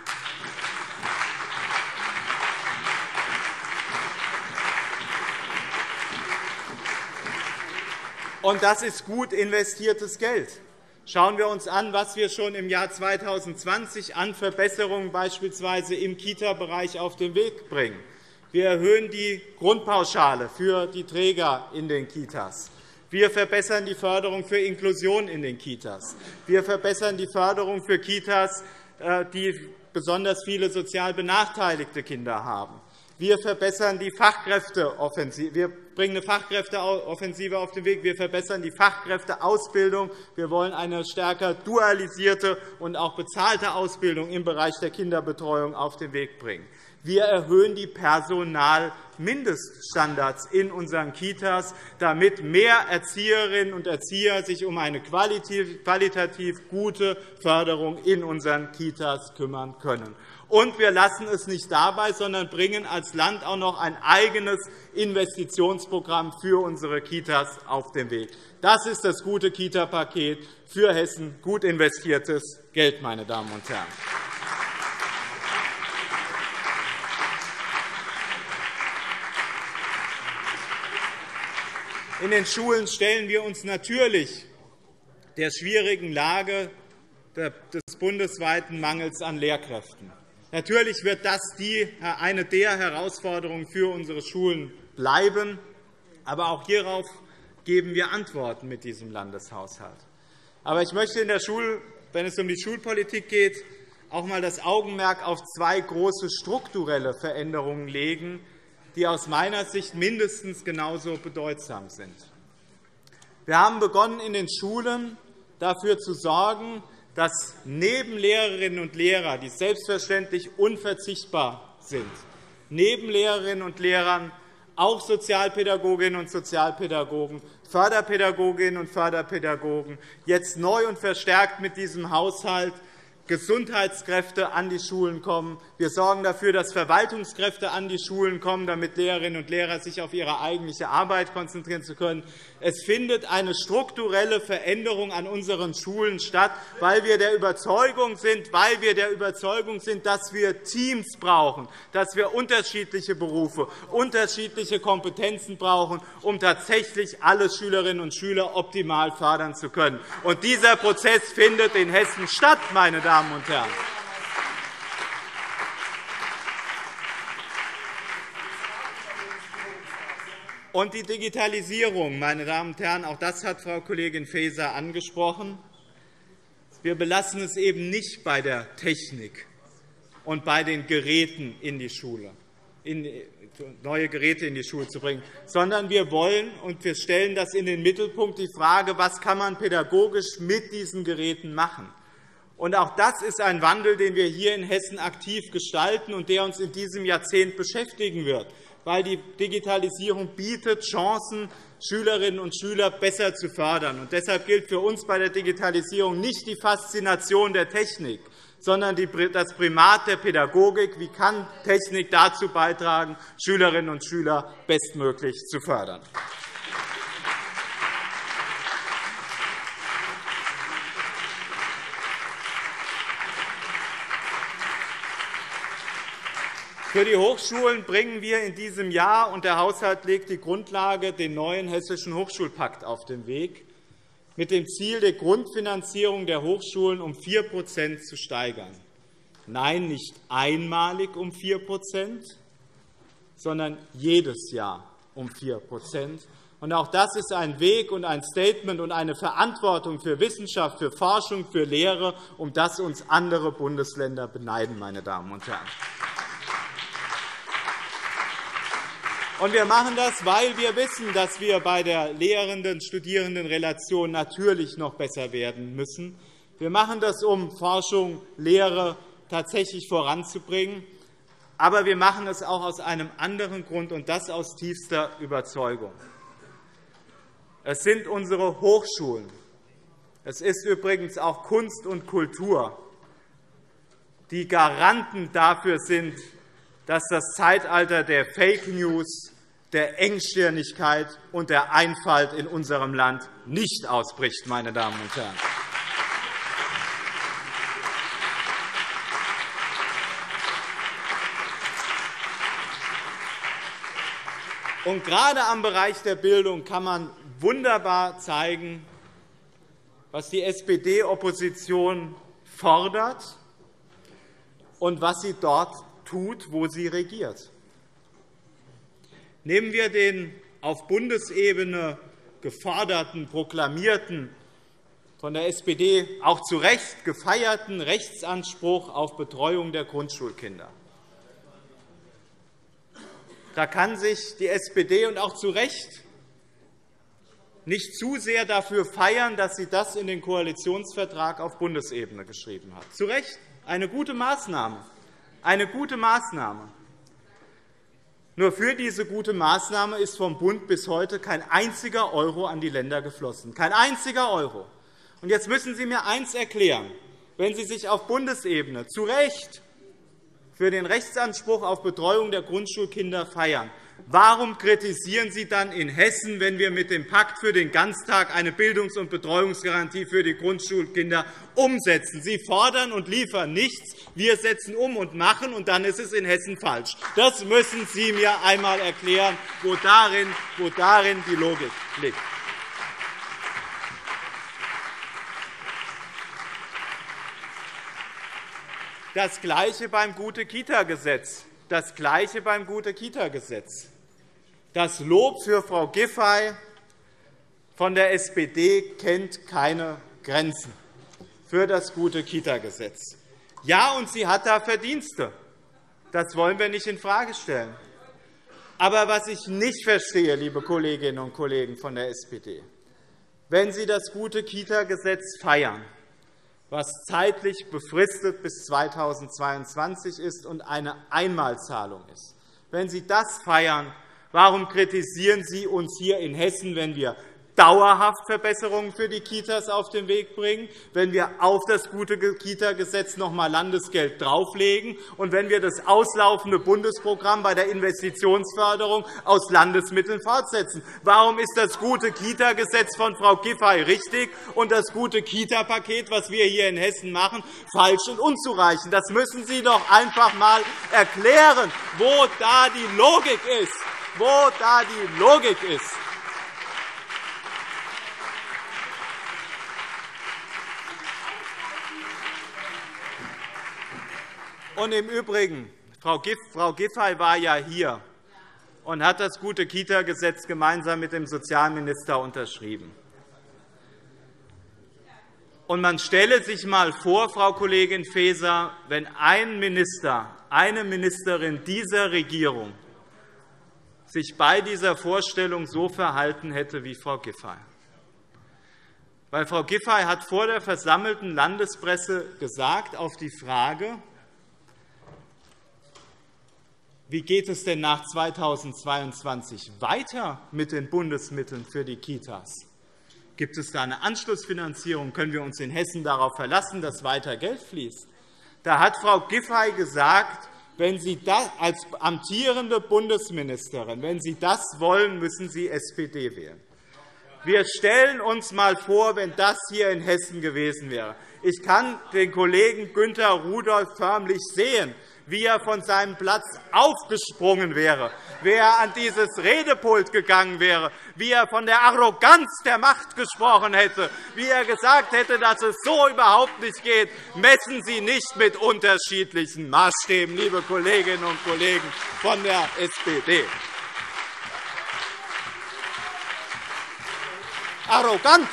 Und das ist gut investiertes Geld. Schauen wir uns an, was wir schon im Jahr zweitausendzwanzig an Verbesserungen beispielsweise im Kita-Bereich auf den Weg bringen. Wir erhöhen die Grundpauschale für die Träger in den Kitas. Wir verbessern die Förderung für Inklusion in den Kitas. Wir verbessern die Förderung für Kitas, die besonders viele sozial benachteiligte Kinder haben. Wir verbessern die Fachkräfteoffensive. Wir bringen eine Fachkräfteoffensive auf den Weg. Wir verbessern die Fachkräfteausbildung. Wir wollen eine stärker dualisierte und auch bezahlte Ausbildung im Bereich der Kinderbetreuung auf den Weg bringen. Wir erhöhen die Personalmindeststandards in unseren Kitas, damit mehr Erzieherinnen und Erzieher sich um eine qualitativ gute Förderung in unseren Kitas kümmern können. Und wir lassen es nicht dabei, sondern bringen als Land auch noch ein eigenes Investitionsprogramm für unsere Kitas auf den Weg. Das ist das gute Kita-Paket für Hessen, gut investiertes Geld, meine Damen und Herren. In den Schulen stellen wir uns natürlich der schwierigen Lage des bundesweiten Mangels an Lehrkräften. Natürlich wird das eine der Herausforderungen für unsere Schulen bleiben. Aber auch hierauf geben wir Antworten mit diesem Landeshaushalt. Aber ich möchte, in der Schul-, wenn es um die Schulpolitik geht, auch einmal das Augenmerk auf zwei große strukturelle Veränderungen legen, die aus meiner Sicht mindestens genauso bedeutsam sind. Wir haben begonnen, in den Schulen dafür zu sorgen, dass neben Lehrerinnen und Lehrern, die selbstverständlich unverzichtbar sind, neben Lehrerinnen und Lehrern auch Sozialpädagoginnen und Sozialpädagogen, Förderpädagoginnen und Förderpädagogen, jetzt neu und verstärkt mit diesem Haushalt Gesundheitskräfte an die Schulen kommen. Wir sorgen dafür, dass Verwaltungskräfte an die Schulen kommen, damit Lehrerinnen und Lehrer sich auf ihre eigentliche Arbeit konzentrieren können. Es findet eine strukturelle Veränderung an unseren Schulen statt, weil wir der Überzeugung sind, weil wir der Überzeugung sind, dass wir Teams brauchen, dass wir unterschiedliche Berufe, unterschiedliche Kompetenzen brauchen, um tatsächlich alle Schülerinnen und Schüler optimal fördern zu können. Und dieser Prozess findet in Hessen statt, meine Damen und Herren. Und die Digitalisierung, meine Damen und Herren, auch das hat Frau Kollegin Faeser angesprochen. Wir belassen es eben nicht bei der Technik und bei den Geräten in die Schule, in neue Geräte in die Schule zu bringen, sondern wir wollen und wir stellen das in den Mittelpunkt die Frage, was kann man pädagogisch mit diesen Geräten machen. Und auch das ist ein Wandel, den wir hier in Hessen aktiv gestalten und der uns in diesem Jahrzehnt beschäftigen wird, weil die Digitalisierung bietet Chancen, Schülerinnen und Schüler besser zu fördern. Und deshalb gilt für uns bei der Digitalisierung nicht die Faszination der Technik, sondern das Primat der Pädagogik. Wie kann Technik dazu beitragen, Schülerinnen und Schüler bestmöglich zu fördern? Für die Hochschulen bringen wir in diesem Jahr, und der Haushalt legt die Grundlage, den neuen Hessischen Hochschulpakt auf den Weg, mit dem Ziel, die Grundfinanzierung der Hochschulen um vier Prozent zu steigern. Nein, nicht einmalig um vier Prozent, sondern jedes Jahr um vier Prozent. Und auch das ist ein Weg und ein Statement und eine Verantwortung für Wissenschaft, für Forschung, für Lehre, um das uns andere Bundesländer beneiden, meine Damen und Herren. Wir machen das, weil wir wissen, dass wir bei der Lehrenden-Studierenden-Relation natürlich noch besser werden müssen. Wir machen das, um Forschung, Lehre tatsächlich voranzubringen. Aber wir machen es auch aus einem anderen Grund, und das aus tiefster Überzeugung. Es sind unsere Hochschulen. Es ist übrigens auch Kunst und Kultur, die Garanten dafür sind, dass das Zeitalter der Fake News, der Engstirnigkeit und der Einfalt in unserem Land nicht ausbricht, meine Damen und Herren. Und gerade am Bereich der Bildung kann man wunderbar zeigen, was die S P D-Opposition fordert und was sie dort tut, wo sie regiert. Nehmen wir den auf Bundesebene geforderten, proklamierten, von der S P D auch zu Recht gefeierten Rechtsanspruch auf Betreuung der Grundschulkinder. Da kann sich die S P D und auch zu Recht nicht zu sehr dafür feiern, dass sie das in den Koalitionsvertrag auf Bundesebene geschrieben hat. Zu Recht eine gute Maßnahme. Eine gute Maßnahme. Nur für diese gute Maßnahme ist vom Bund bis heute kein einziger Euro an die Länder geflossen. Kein einziger Euro. Und jetzt müssen Sie mir eines erklären. Wenn Sie sich auf Bundesebene zu Recht für den Rechtsanspruch auf Betreuung der Grundschulkinder feiern, warum kritisieren Sie dann in Hessen, wenn wir mit dem Pakt für den Ganztag eine Bildungs- und Betreuungsgarantie für die Grundschulkinder umsetzen? Sie fordern und liefern nichts. Wir setzen um und machen, und dann ist es in Hessen falsch. Das müssen Sie mir einmal erklären, wo darin, wo darin die Logik liegt. Das Gleiche beim Gute-Kita-Gesetz. Das Gleiche beim Gute-Kita-Gesetz. Das Lob für Frau Giffey von der S P D kennt keine Grenzen für das Gute-Kita-Gesetz. Ja, und sie hat da Verdienste. Das wollen wir nicht infrage stellen. Aber was ich nicht verstehe, liebe Kolleginnen und Kollegen von der S P D, wenn Sie das Gute-Kita-Gesetz feiern, was zeitlich befristet bis zweitausendzweiundzwanzig ist und eine Einmalzahlung ist. Wenn Sie das feiern, warum kritisieren Sie uns hier in Hessen, wenn wir dauerhaft Verbesserungen für die Kitas auf den Weg bringen, wenn wir auf das Gute-Kita-Gesetz noch einmal Landesgeld drauflegen und wenn wir das auslaufende Bundesprogramm bei der Investitionsförderung aus Landesmitteln fortsetzen? Warum ist das Gute-Kita-Gesetz von Frau Giffey richtig und das Gute-Kita-Paket, was wir hier in Hessen machen, falsch und unzureichend? Das müssen Sie doch einfach einmal erklären, wo da die Logik ist. Wo da die Logik ist. Und im Übrigen, Frau Giffey war ja hier und hat das Gute-Kita-Gesetz gemeinsam mit dem Sozialminister unterschrieben. Und man stelle sich einmal vor, Frau Kollegin Faeser, wenn ein Minister, eine Ministerin dieser Regierung sich bei dieser Vorstellung so verhalten hätte wie Frau Giffey. Weil Frau Giffey hat vor der versammelten Landespresse gesagt, auf die Frage, wie geht es denn nach zweitausendzweiundzwanzig weiter mit den Bundesmitteln für die Kitas? Gibt es da eine Anschlussfinanzierung? Können wir uns in Hessen darauf verlassen, dass weiter Geld fließt? Da hat Frau Giffey gesagt, wenn Sie das als amtierende Bundesministerin, wenn Sie das wollen, müssen Sie S P D wählen. Wir stellen uns einmal vor, wenn das hier in Hessen gewesen wäre. Ich kann den Kollegen Günter Rudolph förmlich sehen, wie er von seinem Platz aufgesprungen wäre, wie er an dieses Redepult gegangen wäre, wie er von der Arroganz der Macht gesprochen hätte, wie er gesagt hätte, dass es so überhaupt nicht geht. Messen Sie nicht mit unterschiedlichen Maßstäben, liebe Kolleginnen und Kollegen von der S P D. Arrogant.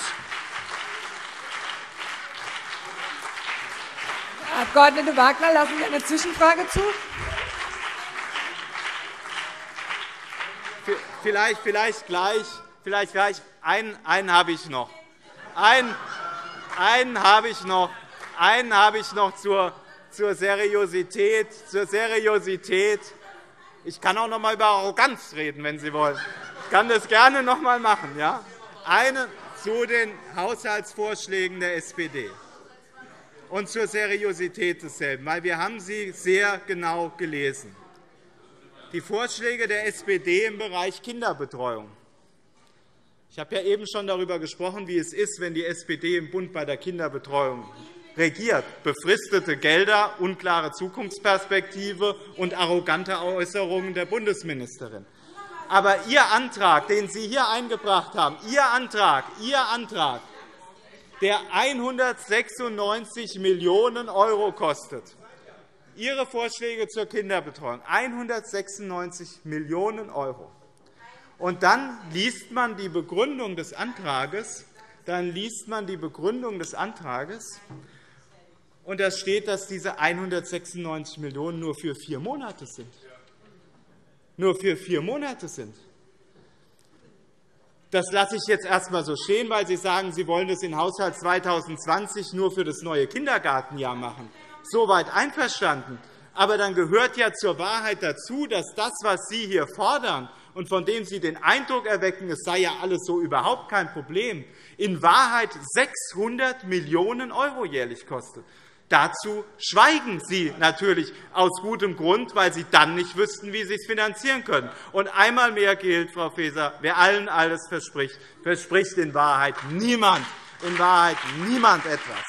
Herr Abg. Wagner, lassen Sie eine Zwischenfrage zu? vielleicht, vielleicht gleich. Vielleicht gleich. Einen, einen habe ich noch. Einen, einen habe ich noch. Einen habe ich noch zur, zur Seriosität. Zur Seriosität. Ich kann auch noch einmal über Arroganz reden, wenn Sie wollen. Ich kann das gerne noch einmal machen. Ja? Eine zu den Haushaltsvorschlägen der S P D und zur Seriosität desselben, weil wir haben sie sehr genau gelesen. Die Vorschläge der S P D im Bereich Kinderbetreuung. Ich habe ja eben schon darüber gesprochen, wie es ist, wenn die S P D im Bund bei der Kinderbetreuung regiert. Befristete Gelder, unklare Zukunftsperspektive und arrogante Äußerungen der Bundesministerin. Aber Ihr Antrag, den Sie hier eingebracht haben, Ihr Antrag, Ihr Antrag, der hundertsechsundneunzig Millionen € kostet, Ihre Vorschläge zur Kinderbetreuung, hundertsechsundneunzig Millionen €. Und dann liest man die Begründung des Antrags, dann liest man die Begründung des Antrags, und da steht, dass diese hundertsechsundneunzig Millionen € nur für vier Monate sind. Nur für vier Monate sind. Das lasse ich jetzt erst einmal so stehen, weil Sie sagen, Sie wollen das in Haushalt zweitausendzwanzig nur für das neue Kindergartenjahr machen. Soweit einverstanden. Aber dann gehört ja zur Wahrheit dazu, dass das, was Sie hier fordern und von dem Sie den Eindruck erwecken, es sei ja alles so überhaupt kein Problem, in Wahrheit sechshundert Millionen € jährlich kostet. Dazu schweigen Sie natürlich aus gutem Grund, weil Sie dann nicht wüssten, wie Sie es finanzieren können. Und einmal mehr gilt, Frau Faeser, wer allen alles verspricht, verspricht in Wahrheit niemand, in Wahrheit niemand etwas.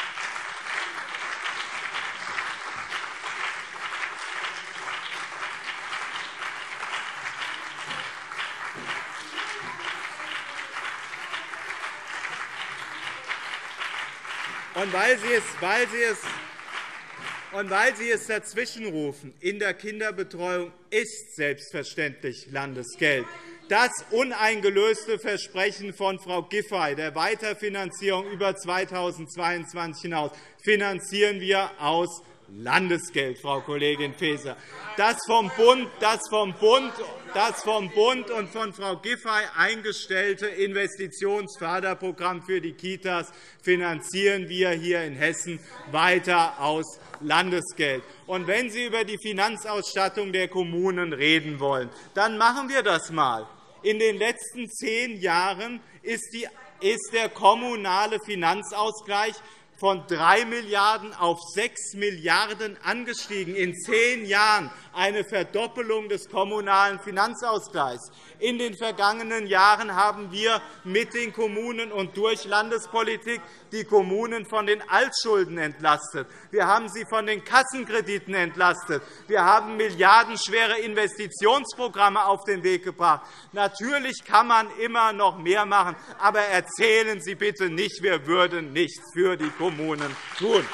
Und weil Sie es, weil Sie es, und weil Sie es dazwischenrufen, in der Kinderbetreuung ist selbstverständlich Landesgeld. Das uneingelöste Versprechen von Frau Giffey der Weiterfinanzierung über zweitausendzweiundzwanzig hinaus finanzieren wir aus Landesgeld, Frau Kollegin Faeser. Das vom Bund, das vom Bund, das vom Bund und von Frau Giffey eingestellte Investitionsförderprogramm für die Kitas finanzieren wir hier in Hessen weiter aus Landesgeld. Und wenn Sie über die Finanzausstattung der Kommunen reden wollen, dann machen wir das einmal. In den letzten zehn Jahren ist der kommunale Finanzausgleich von drei Milliarden € auf sechs Milliarden € angestiegen. In zehn Jahren eine Verdoppelung des kommunalen Finanzausgleichs. In den vergangenen Jahren haben wir mit den Kommunen und durch Landespolitik die Kommunen von den Altschulden entlastet. Wir haben sie von den Kassenkrediten entlastet. Wir haben milliardenschwere Investitionsprogramme auf den Weg gebracht. Natürlich kann man immer noch mehr machen, aber erzählen Sie bitte nicht, wir würden nichts für die Kommunen tun.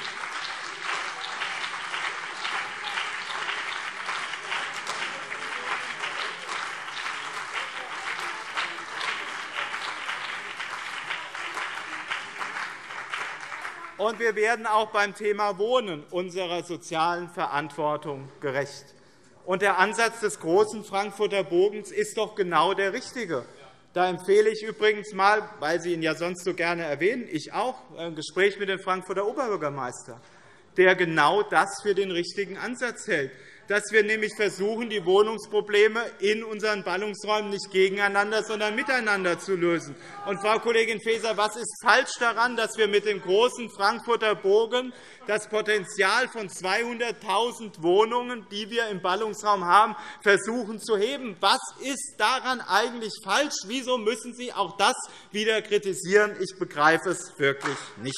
Und wir werden auch beim Thema Wohnen unserer sozialen Verantwortung gerecht. Und der Ansatz des großen Frankfurter Bogens ist doch genau der richtige. Da empfehle ich übrigens einmal, weil Sie ihn ja sonst so gerne erwähnen, ich auch, ein Gespräch mit dem Frankfurter Oberbürgermeister, der genau das für den richtigen Ansatz hält, dass wir nämlich versuchen, die Wohnungsprobleme in unseren Ballungsräumen nicht gegeneinander, sondern miteinander zu lösen. Und, Frau Kollegin Faeser, was ist falsch daran, dass wir mit dem großen Frankfurter Bogen das Potenzial von zweihunderttausend Wohnungen, die wir im Ballungsraum haben, versuchen zu heben? Was ist daran eigentlich falsch? Wieso müssen Sie auch das wieder kritisieren? Ich begreife es wirklich nicht.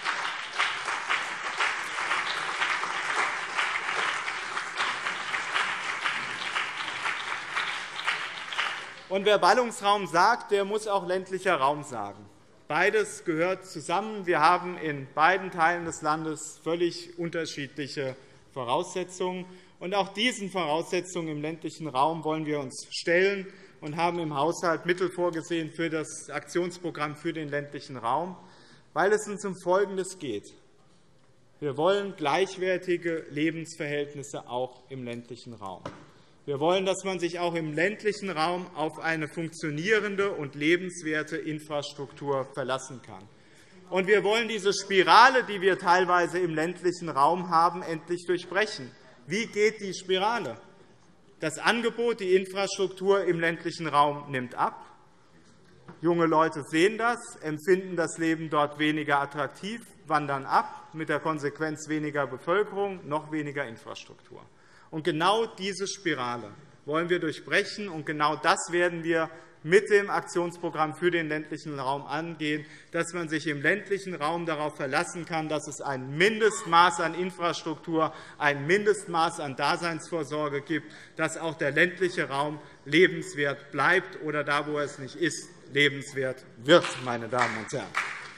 Und wer Ballungsraum sagt, der muss auch ländlicher Raum sagen. Beides gehört zusammen. Wir haben in beiden Teilen des Landes völlig unterschiedliche Voraussetzungen. Und auch diesen Voraussetzungen im ländlichen Raum wollen wir uns stellen und haben im Haushalt Mittel vorgesehen für das Aktionsprogramm für den ländlichen Raum, weil es uns um Folgendes geht. Wir wollen gleichwertige Lebensverhältnisse auch im ländlichen Raum. Wir wollen, dass man sich auch im ländlichen Raum auf eine funktionierende und lebenswerte Infrastruktur verlassen kann. Und wir wollen diese Spirale, die wir teilweise im ländlichen Raum haben, endlich durchbrechen. Wie geht die Spirale? Das Angebot, die Infrastruktur im ländlichen Raum nimmt ab. Junge Leute sehen das, empfinden das Leben dort weniger attraktiv, wandern ab, mit der Konsequenz weniger Bevölkerung, noch weniger Infrastruktur. Und genau diese Spirale wollen wir durchbrechen, und genau das werden wir mit dem Aktionsprogramm für den ländlichen Raum angehen, dass man sich im ländlichen Raum darauf verlassen kann, dass es ein Mindestmaß an Infrastruktur, ein Mindestmaß an Daseinsvorsorge gibt, dass auch der ländliche Raum lebenswert bleibt oder da, wo er es nicht ist, lebenswert wird, meine Damen und Herren.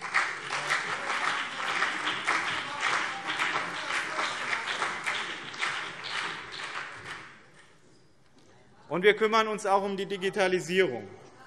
Und wir kümmern uns auch um die Digitalisierung.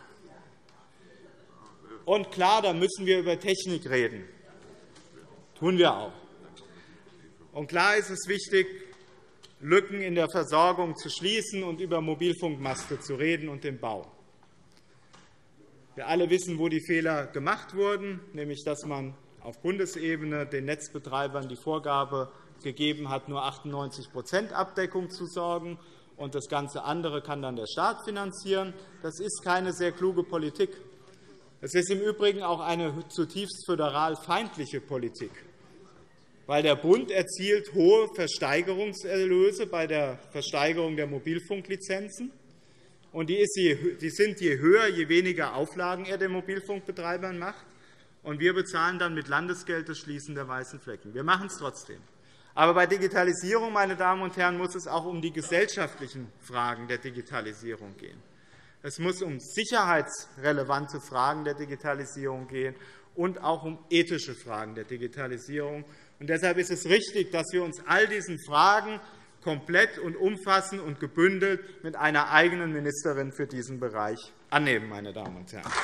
Und klar, da müssen wir über Technik reden. Das tun wir auch. Und klar ist es wichtig, Lücken in der Versorgung zu schließen und über Mobilfunkmaste zu reden und den Bau. Wir alle wissen, wo die Fehler gemacht wurden, nämlich dass man auf Bundesebene den Netzbetreibern die Vorgabe gegeben hat, nur achtundneunzig Prozent Abdeckung zu sorgen, und das ganze andere kann dann der Staat finanzieren. Das ist keine sehr kluge Politik. Es ist im Übrigen auch eine zutiefst föderal feindliche Politik, weil der Bund erzielt hohe Versteigerungserlöse bei der Versteigerung der Mobilfunklizenzen. Und die sind je höher, je weniger Auflagen er den Mobilfunkbetreibern macht. Und wir bezahlen dann mit Landesgeld das Schließen der weißen Flecken. Wir machen es trotzdem. Aber bei Digitalisierung, meine Damen und Herren, muss es auch um die gesellschaftlichen Fragen der Digitalisierung gehen. Es muss um sicherheitsrelevante Fragen der Digitalisierung gehen und auch um ethische Fragen der Digitalisierung. Und deshalb ist es richtig, dass wir uns all diesen Fragen komplett und umfassend und gebündelt mit einer eigenen Ministerin für diesen Bereich annehmen, meine Damen und Herren.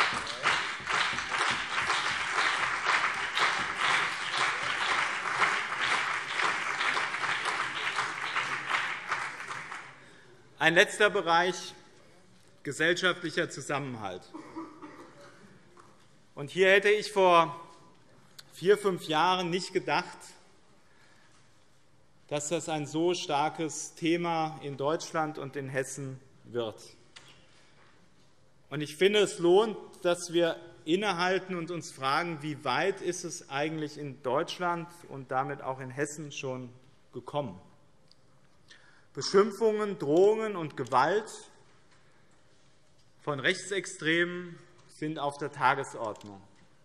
Ein letzter Bereich, gesellschaftlicher Zusammenhalt. Und hier hätte ich vor vier, fünf Jahren nicht gedacht, dass das ein so starkes Thema in Deutschland und in Hessen wird. Und ich finde, es lohnt, dass wir innehalten und uns fragen, wie weit ist es eigentlich in Deutschland und damit auch in Hessen schon gekommen. Beschimpfungen, Drohungen und Gewalt von Rechtsextremen sind auf der Tagesordnung.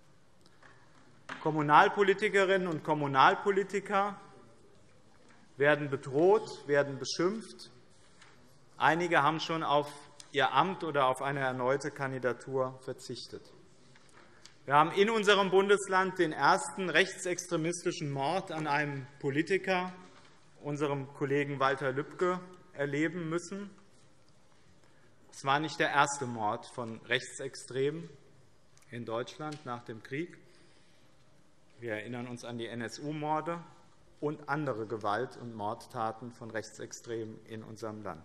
Kommunalpolitikerinnen und Kommunalpolitiker werden bedroht, werden beschimpft. Einige haben schon auf ihr Amt oder auf eine erneute Kandidatur verzichtet. Wir haben in unserem Bundesland den ersten rechtsextremistischen Mord an einem Politiker, unserem Kollegen Walter Lübcke, erleben müssen. Es war nicht der erste Mord von Rechtsextremen in Deutschland nach dem Krieg. Wir erinnern uns an die N S U-Morde und andere Gewalt- und Mordtaten von Rechtsextremen in unserem Land.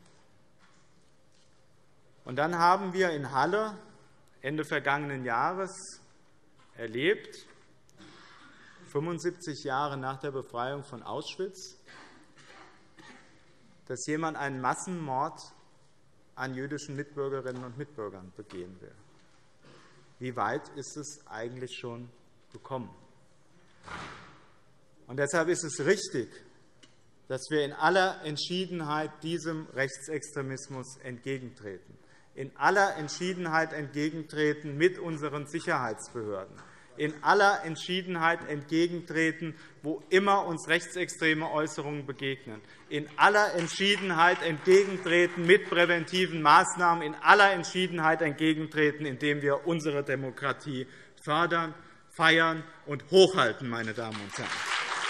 Und dann haben wir in Halle Ende vergangenen Jahres erlebt, fünfundsiebzig Jahre nach der Befreiung von Auschwitz, dass jemand einen Massenmord an jüdischen Mitbürgerinnen und Mitbürgern begehen will. Wie weit ist es eigentlich schon gekommen? Und deshalb ist es richtig, dass wir in aller Entschiedenheit diesem Rechtsextremismus entgegentreten, in aller Entschiedenheit entgegentreten mit unseren Sicherheitsbehörden, in aller Entschiedenheit entgegentreten, wo immer uns rechtsextreme Äußerungen begegnen, in aller Entschiedenheit entgegentreten mit präventiven Maßnahmen, in aller Entschiedenheit entgegentreten, indem wir unsere Demokratie fördern, feiern und hochhalten, meine Damen und Herren.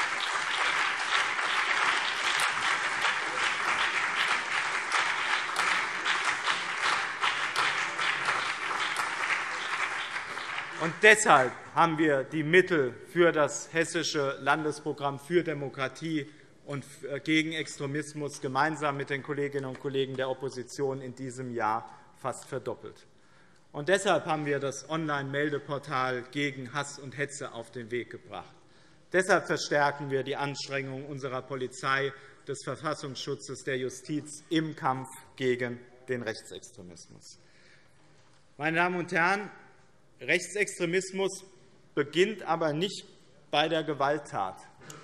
Und deshalb haben wir die Mittel für das Hessische Landesprogramm für Demokratie und gegen Extremismus gemeinsam mit den Kolleginnen und Kollegen der Opposition in diesem Jahr fast verdoppelt. Und deshalb haben wir das Online-Meldeportal gegen Hass und Hetze auf den Weg gebracht. Deshalb verstärken wir die Anstrengungen unserer Polizei, des Verfassungsschutzes, der Justiz im Kampf gegen den Rechtsextremismus. Meine Damen und Herren, Rechtsextremismus beginnt aber nicht bei der Gewalttat.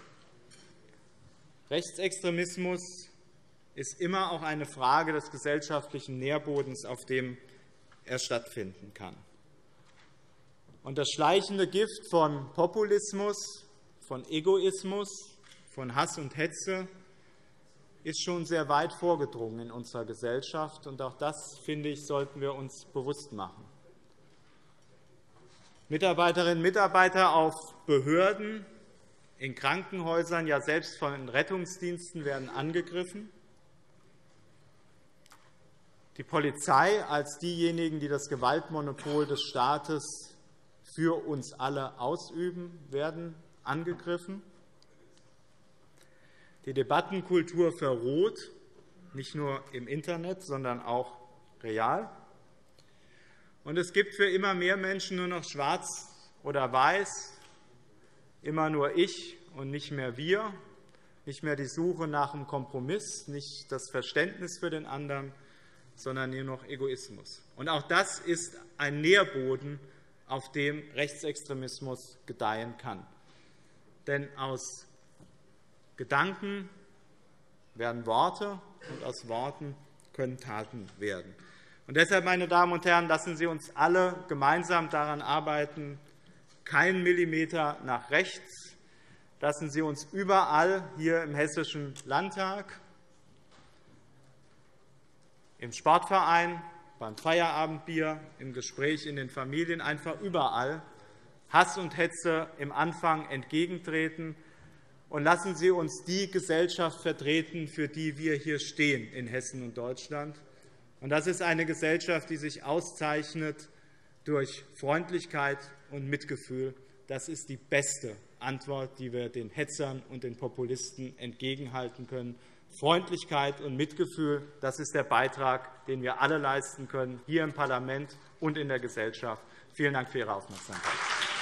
Rechtsextremismus ist immer auch eine Frage des gesellschaftlichen Nährbodens, auf dem er stattfinden kann. Und das schleichende Gift von Populismus, von Egoismus, von Hass und Hetze ist schon sehr weit vorgedrungen in unserer Gesellschaft. Und auch das, finde ich, sollten wir uns bewusst machen. Mitarbeiterinnen und Mitarbeiter auf Behörden, in Krankenhäusern, ja selbst von Rettungsdiensten werden angegriffen. Die Polizei als diejenigen, die das Gewaltmonopol des Staates für uns alle ausüben, werden angegriffen. Die Debattenkultur verroht, nicht nur im Internet, sondern auch real. Und es gibt für immer mehr Menschen nur noch schwarz oder weiß, immer nur ich und nicht mehr wir, nicht mehr die Suche nach einem Kompromiss, nicht das Verständnis für den anderen, sondern nur noch Egoismus. Und auch das ist ein Nährboden, auf dem Rechtsextremismus gedeihen kann. Denn aus Gedanken werden Worte, und aus Worten können Taten werden. Und deshalb, meine Damen und Herren, lassen Sie uns alle gemeinsam daran arbeiten, keinen Millimeter nach rechts. Lassen Sie uns überall hier im Hessischen Landtag, im Sportverein, beim Feierabendbier, im Gespräch in den Familien, einfach überall Hass und Hetze im Anfang entgegentreten. Und lassen Sie uns die Gesellschaft vertreten, für die wir hier stehen in Hessen und Deutschland. Und das ist eine Gesellschaft, die sich auszeichnet durch Freundlichkeit und Mitgefühl. Das ist die beste Antwort, die wir den Hetzern und den Populisten entgegenhalten können. Freundlichkeit und Mitgefühl, das ist der Beitrag, den wir alle leisten können, hier im Parlament und in der Gesellschaft. Vielen Dank für Ihre Aufmerksamkeit.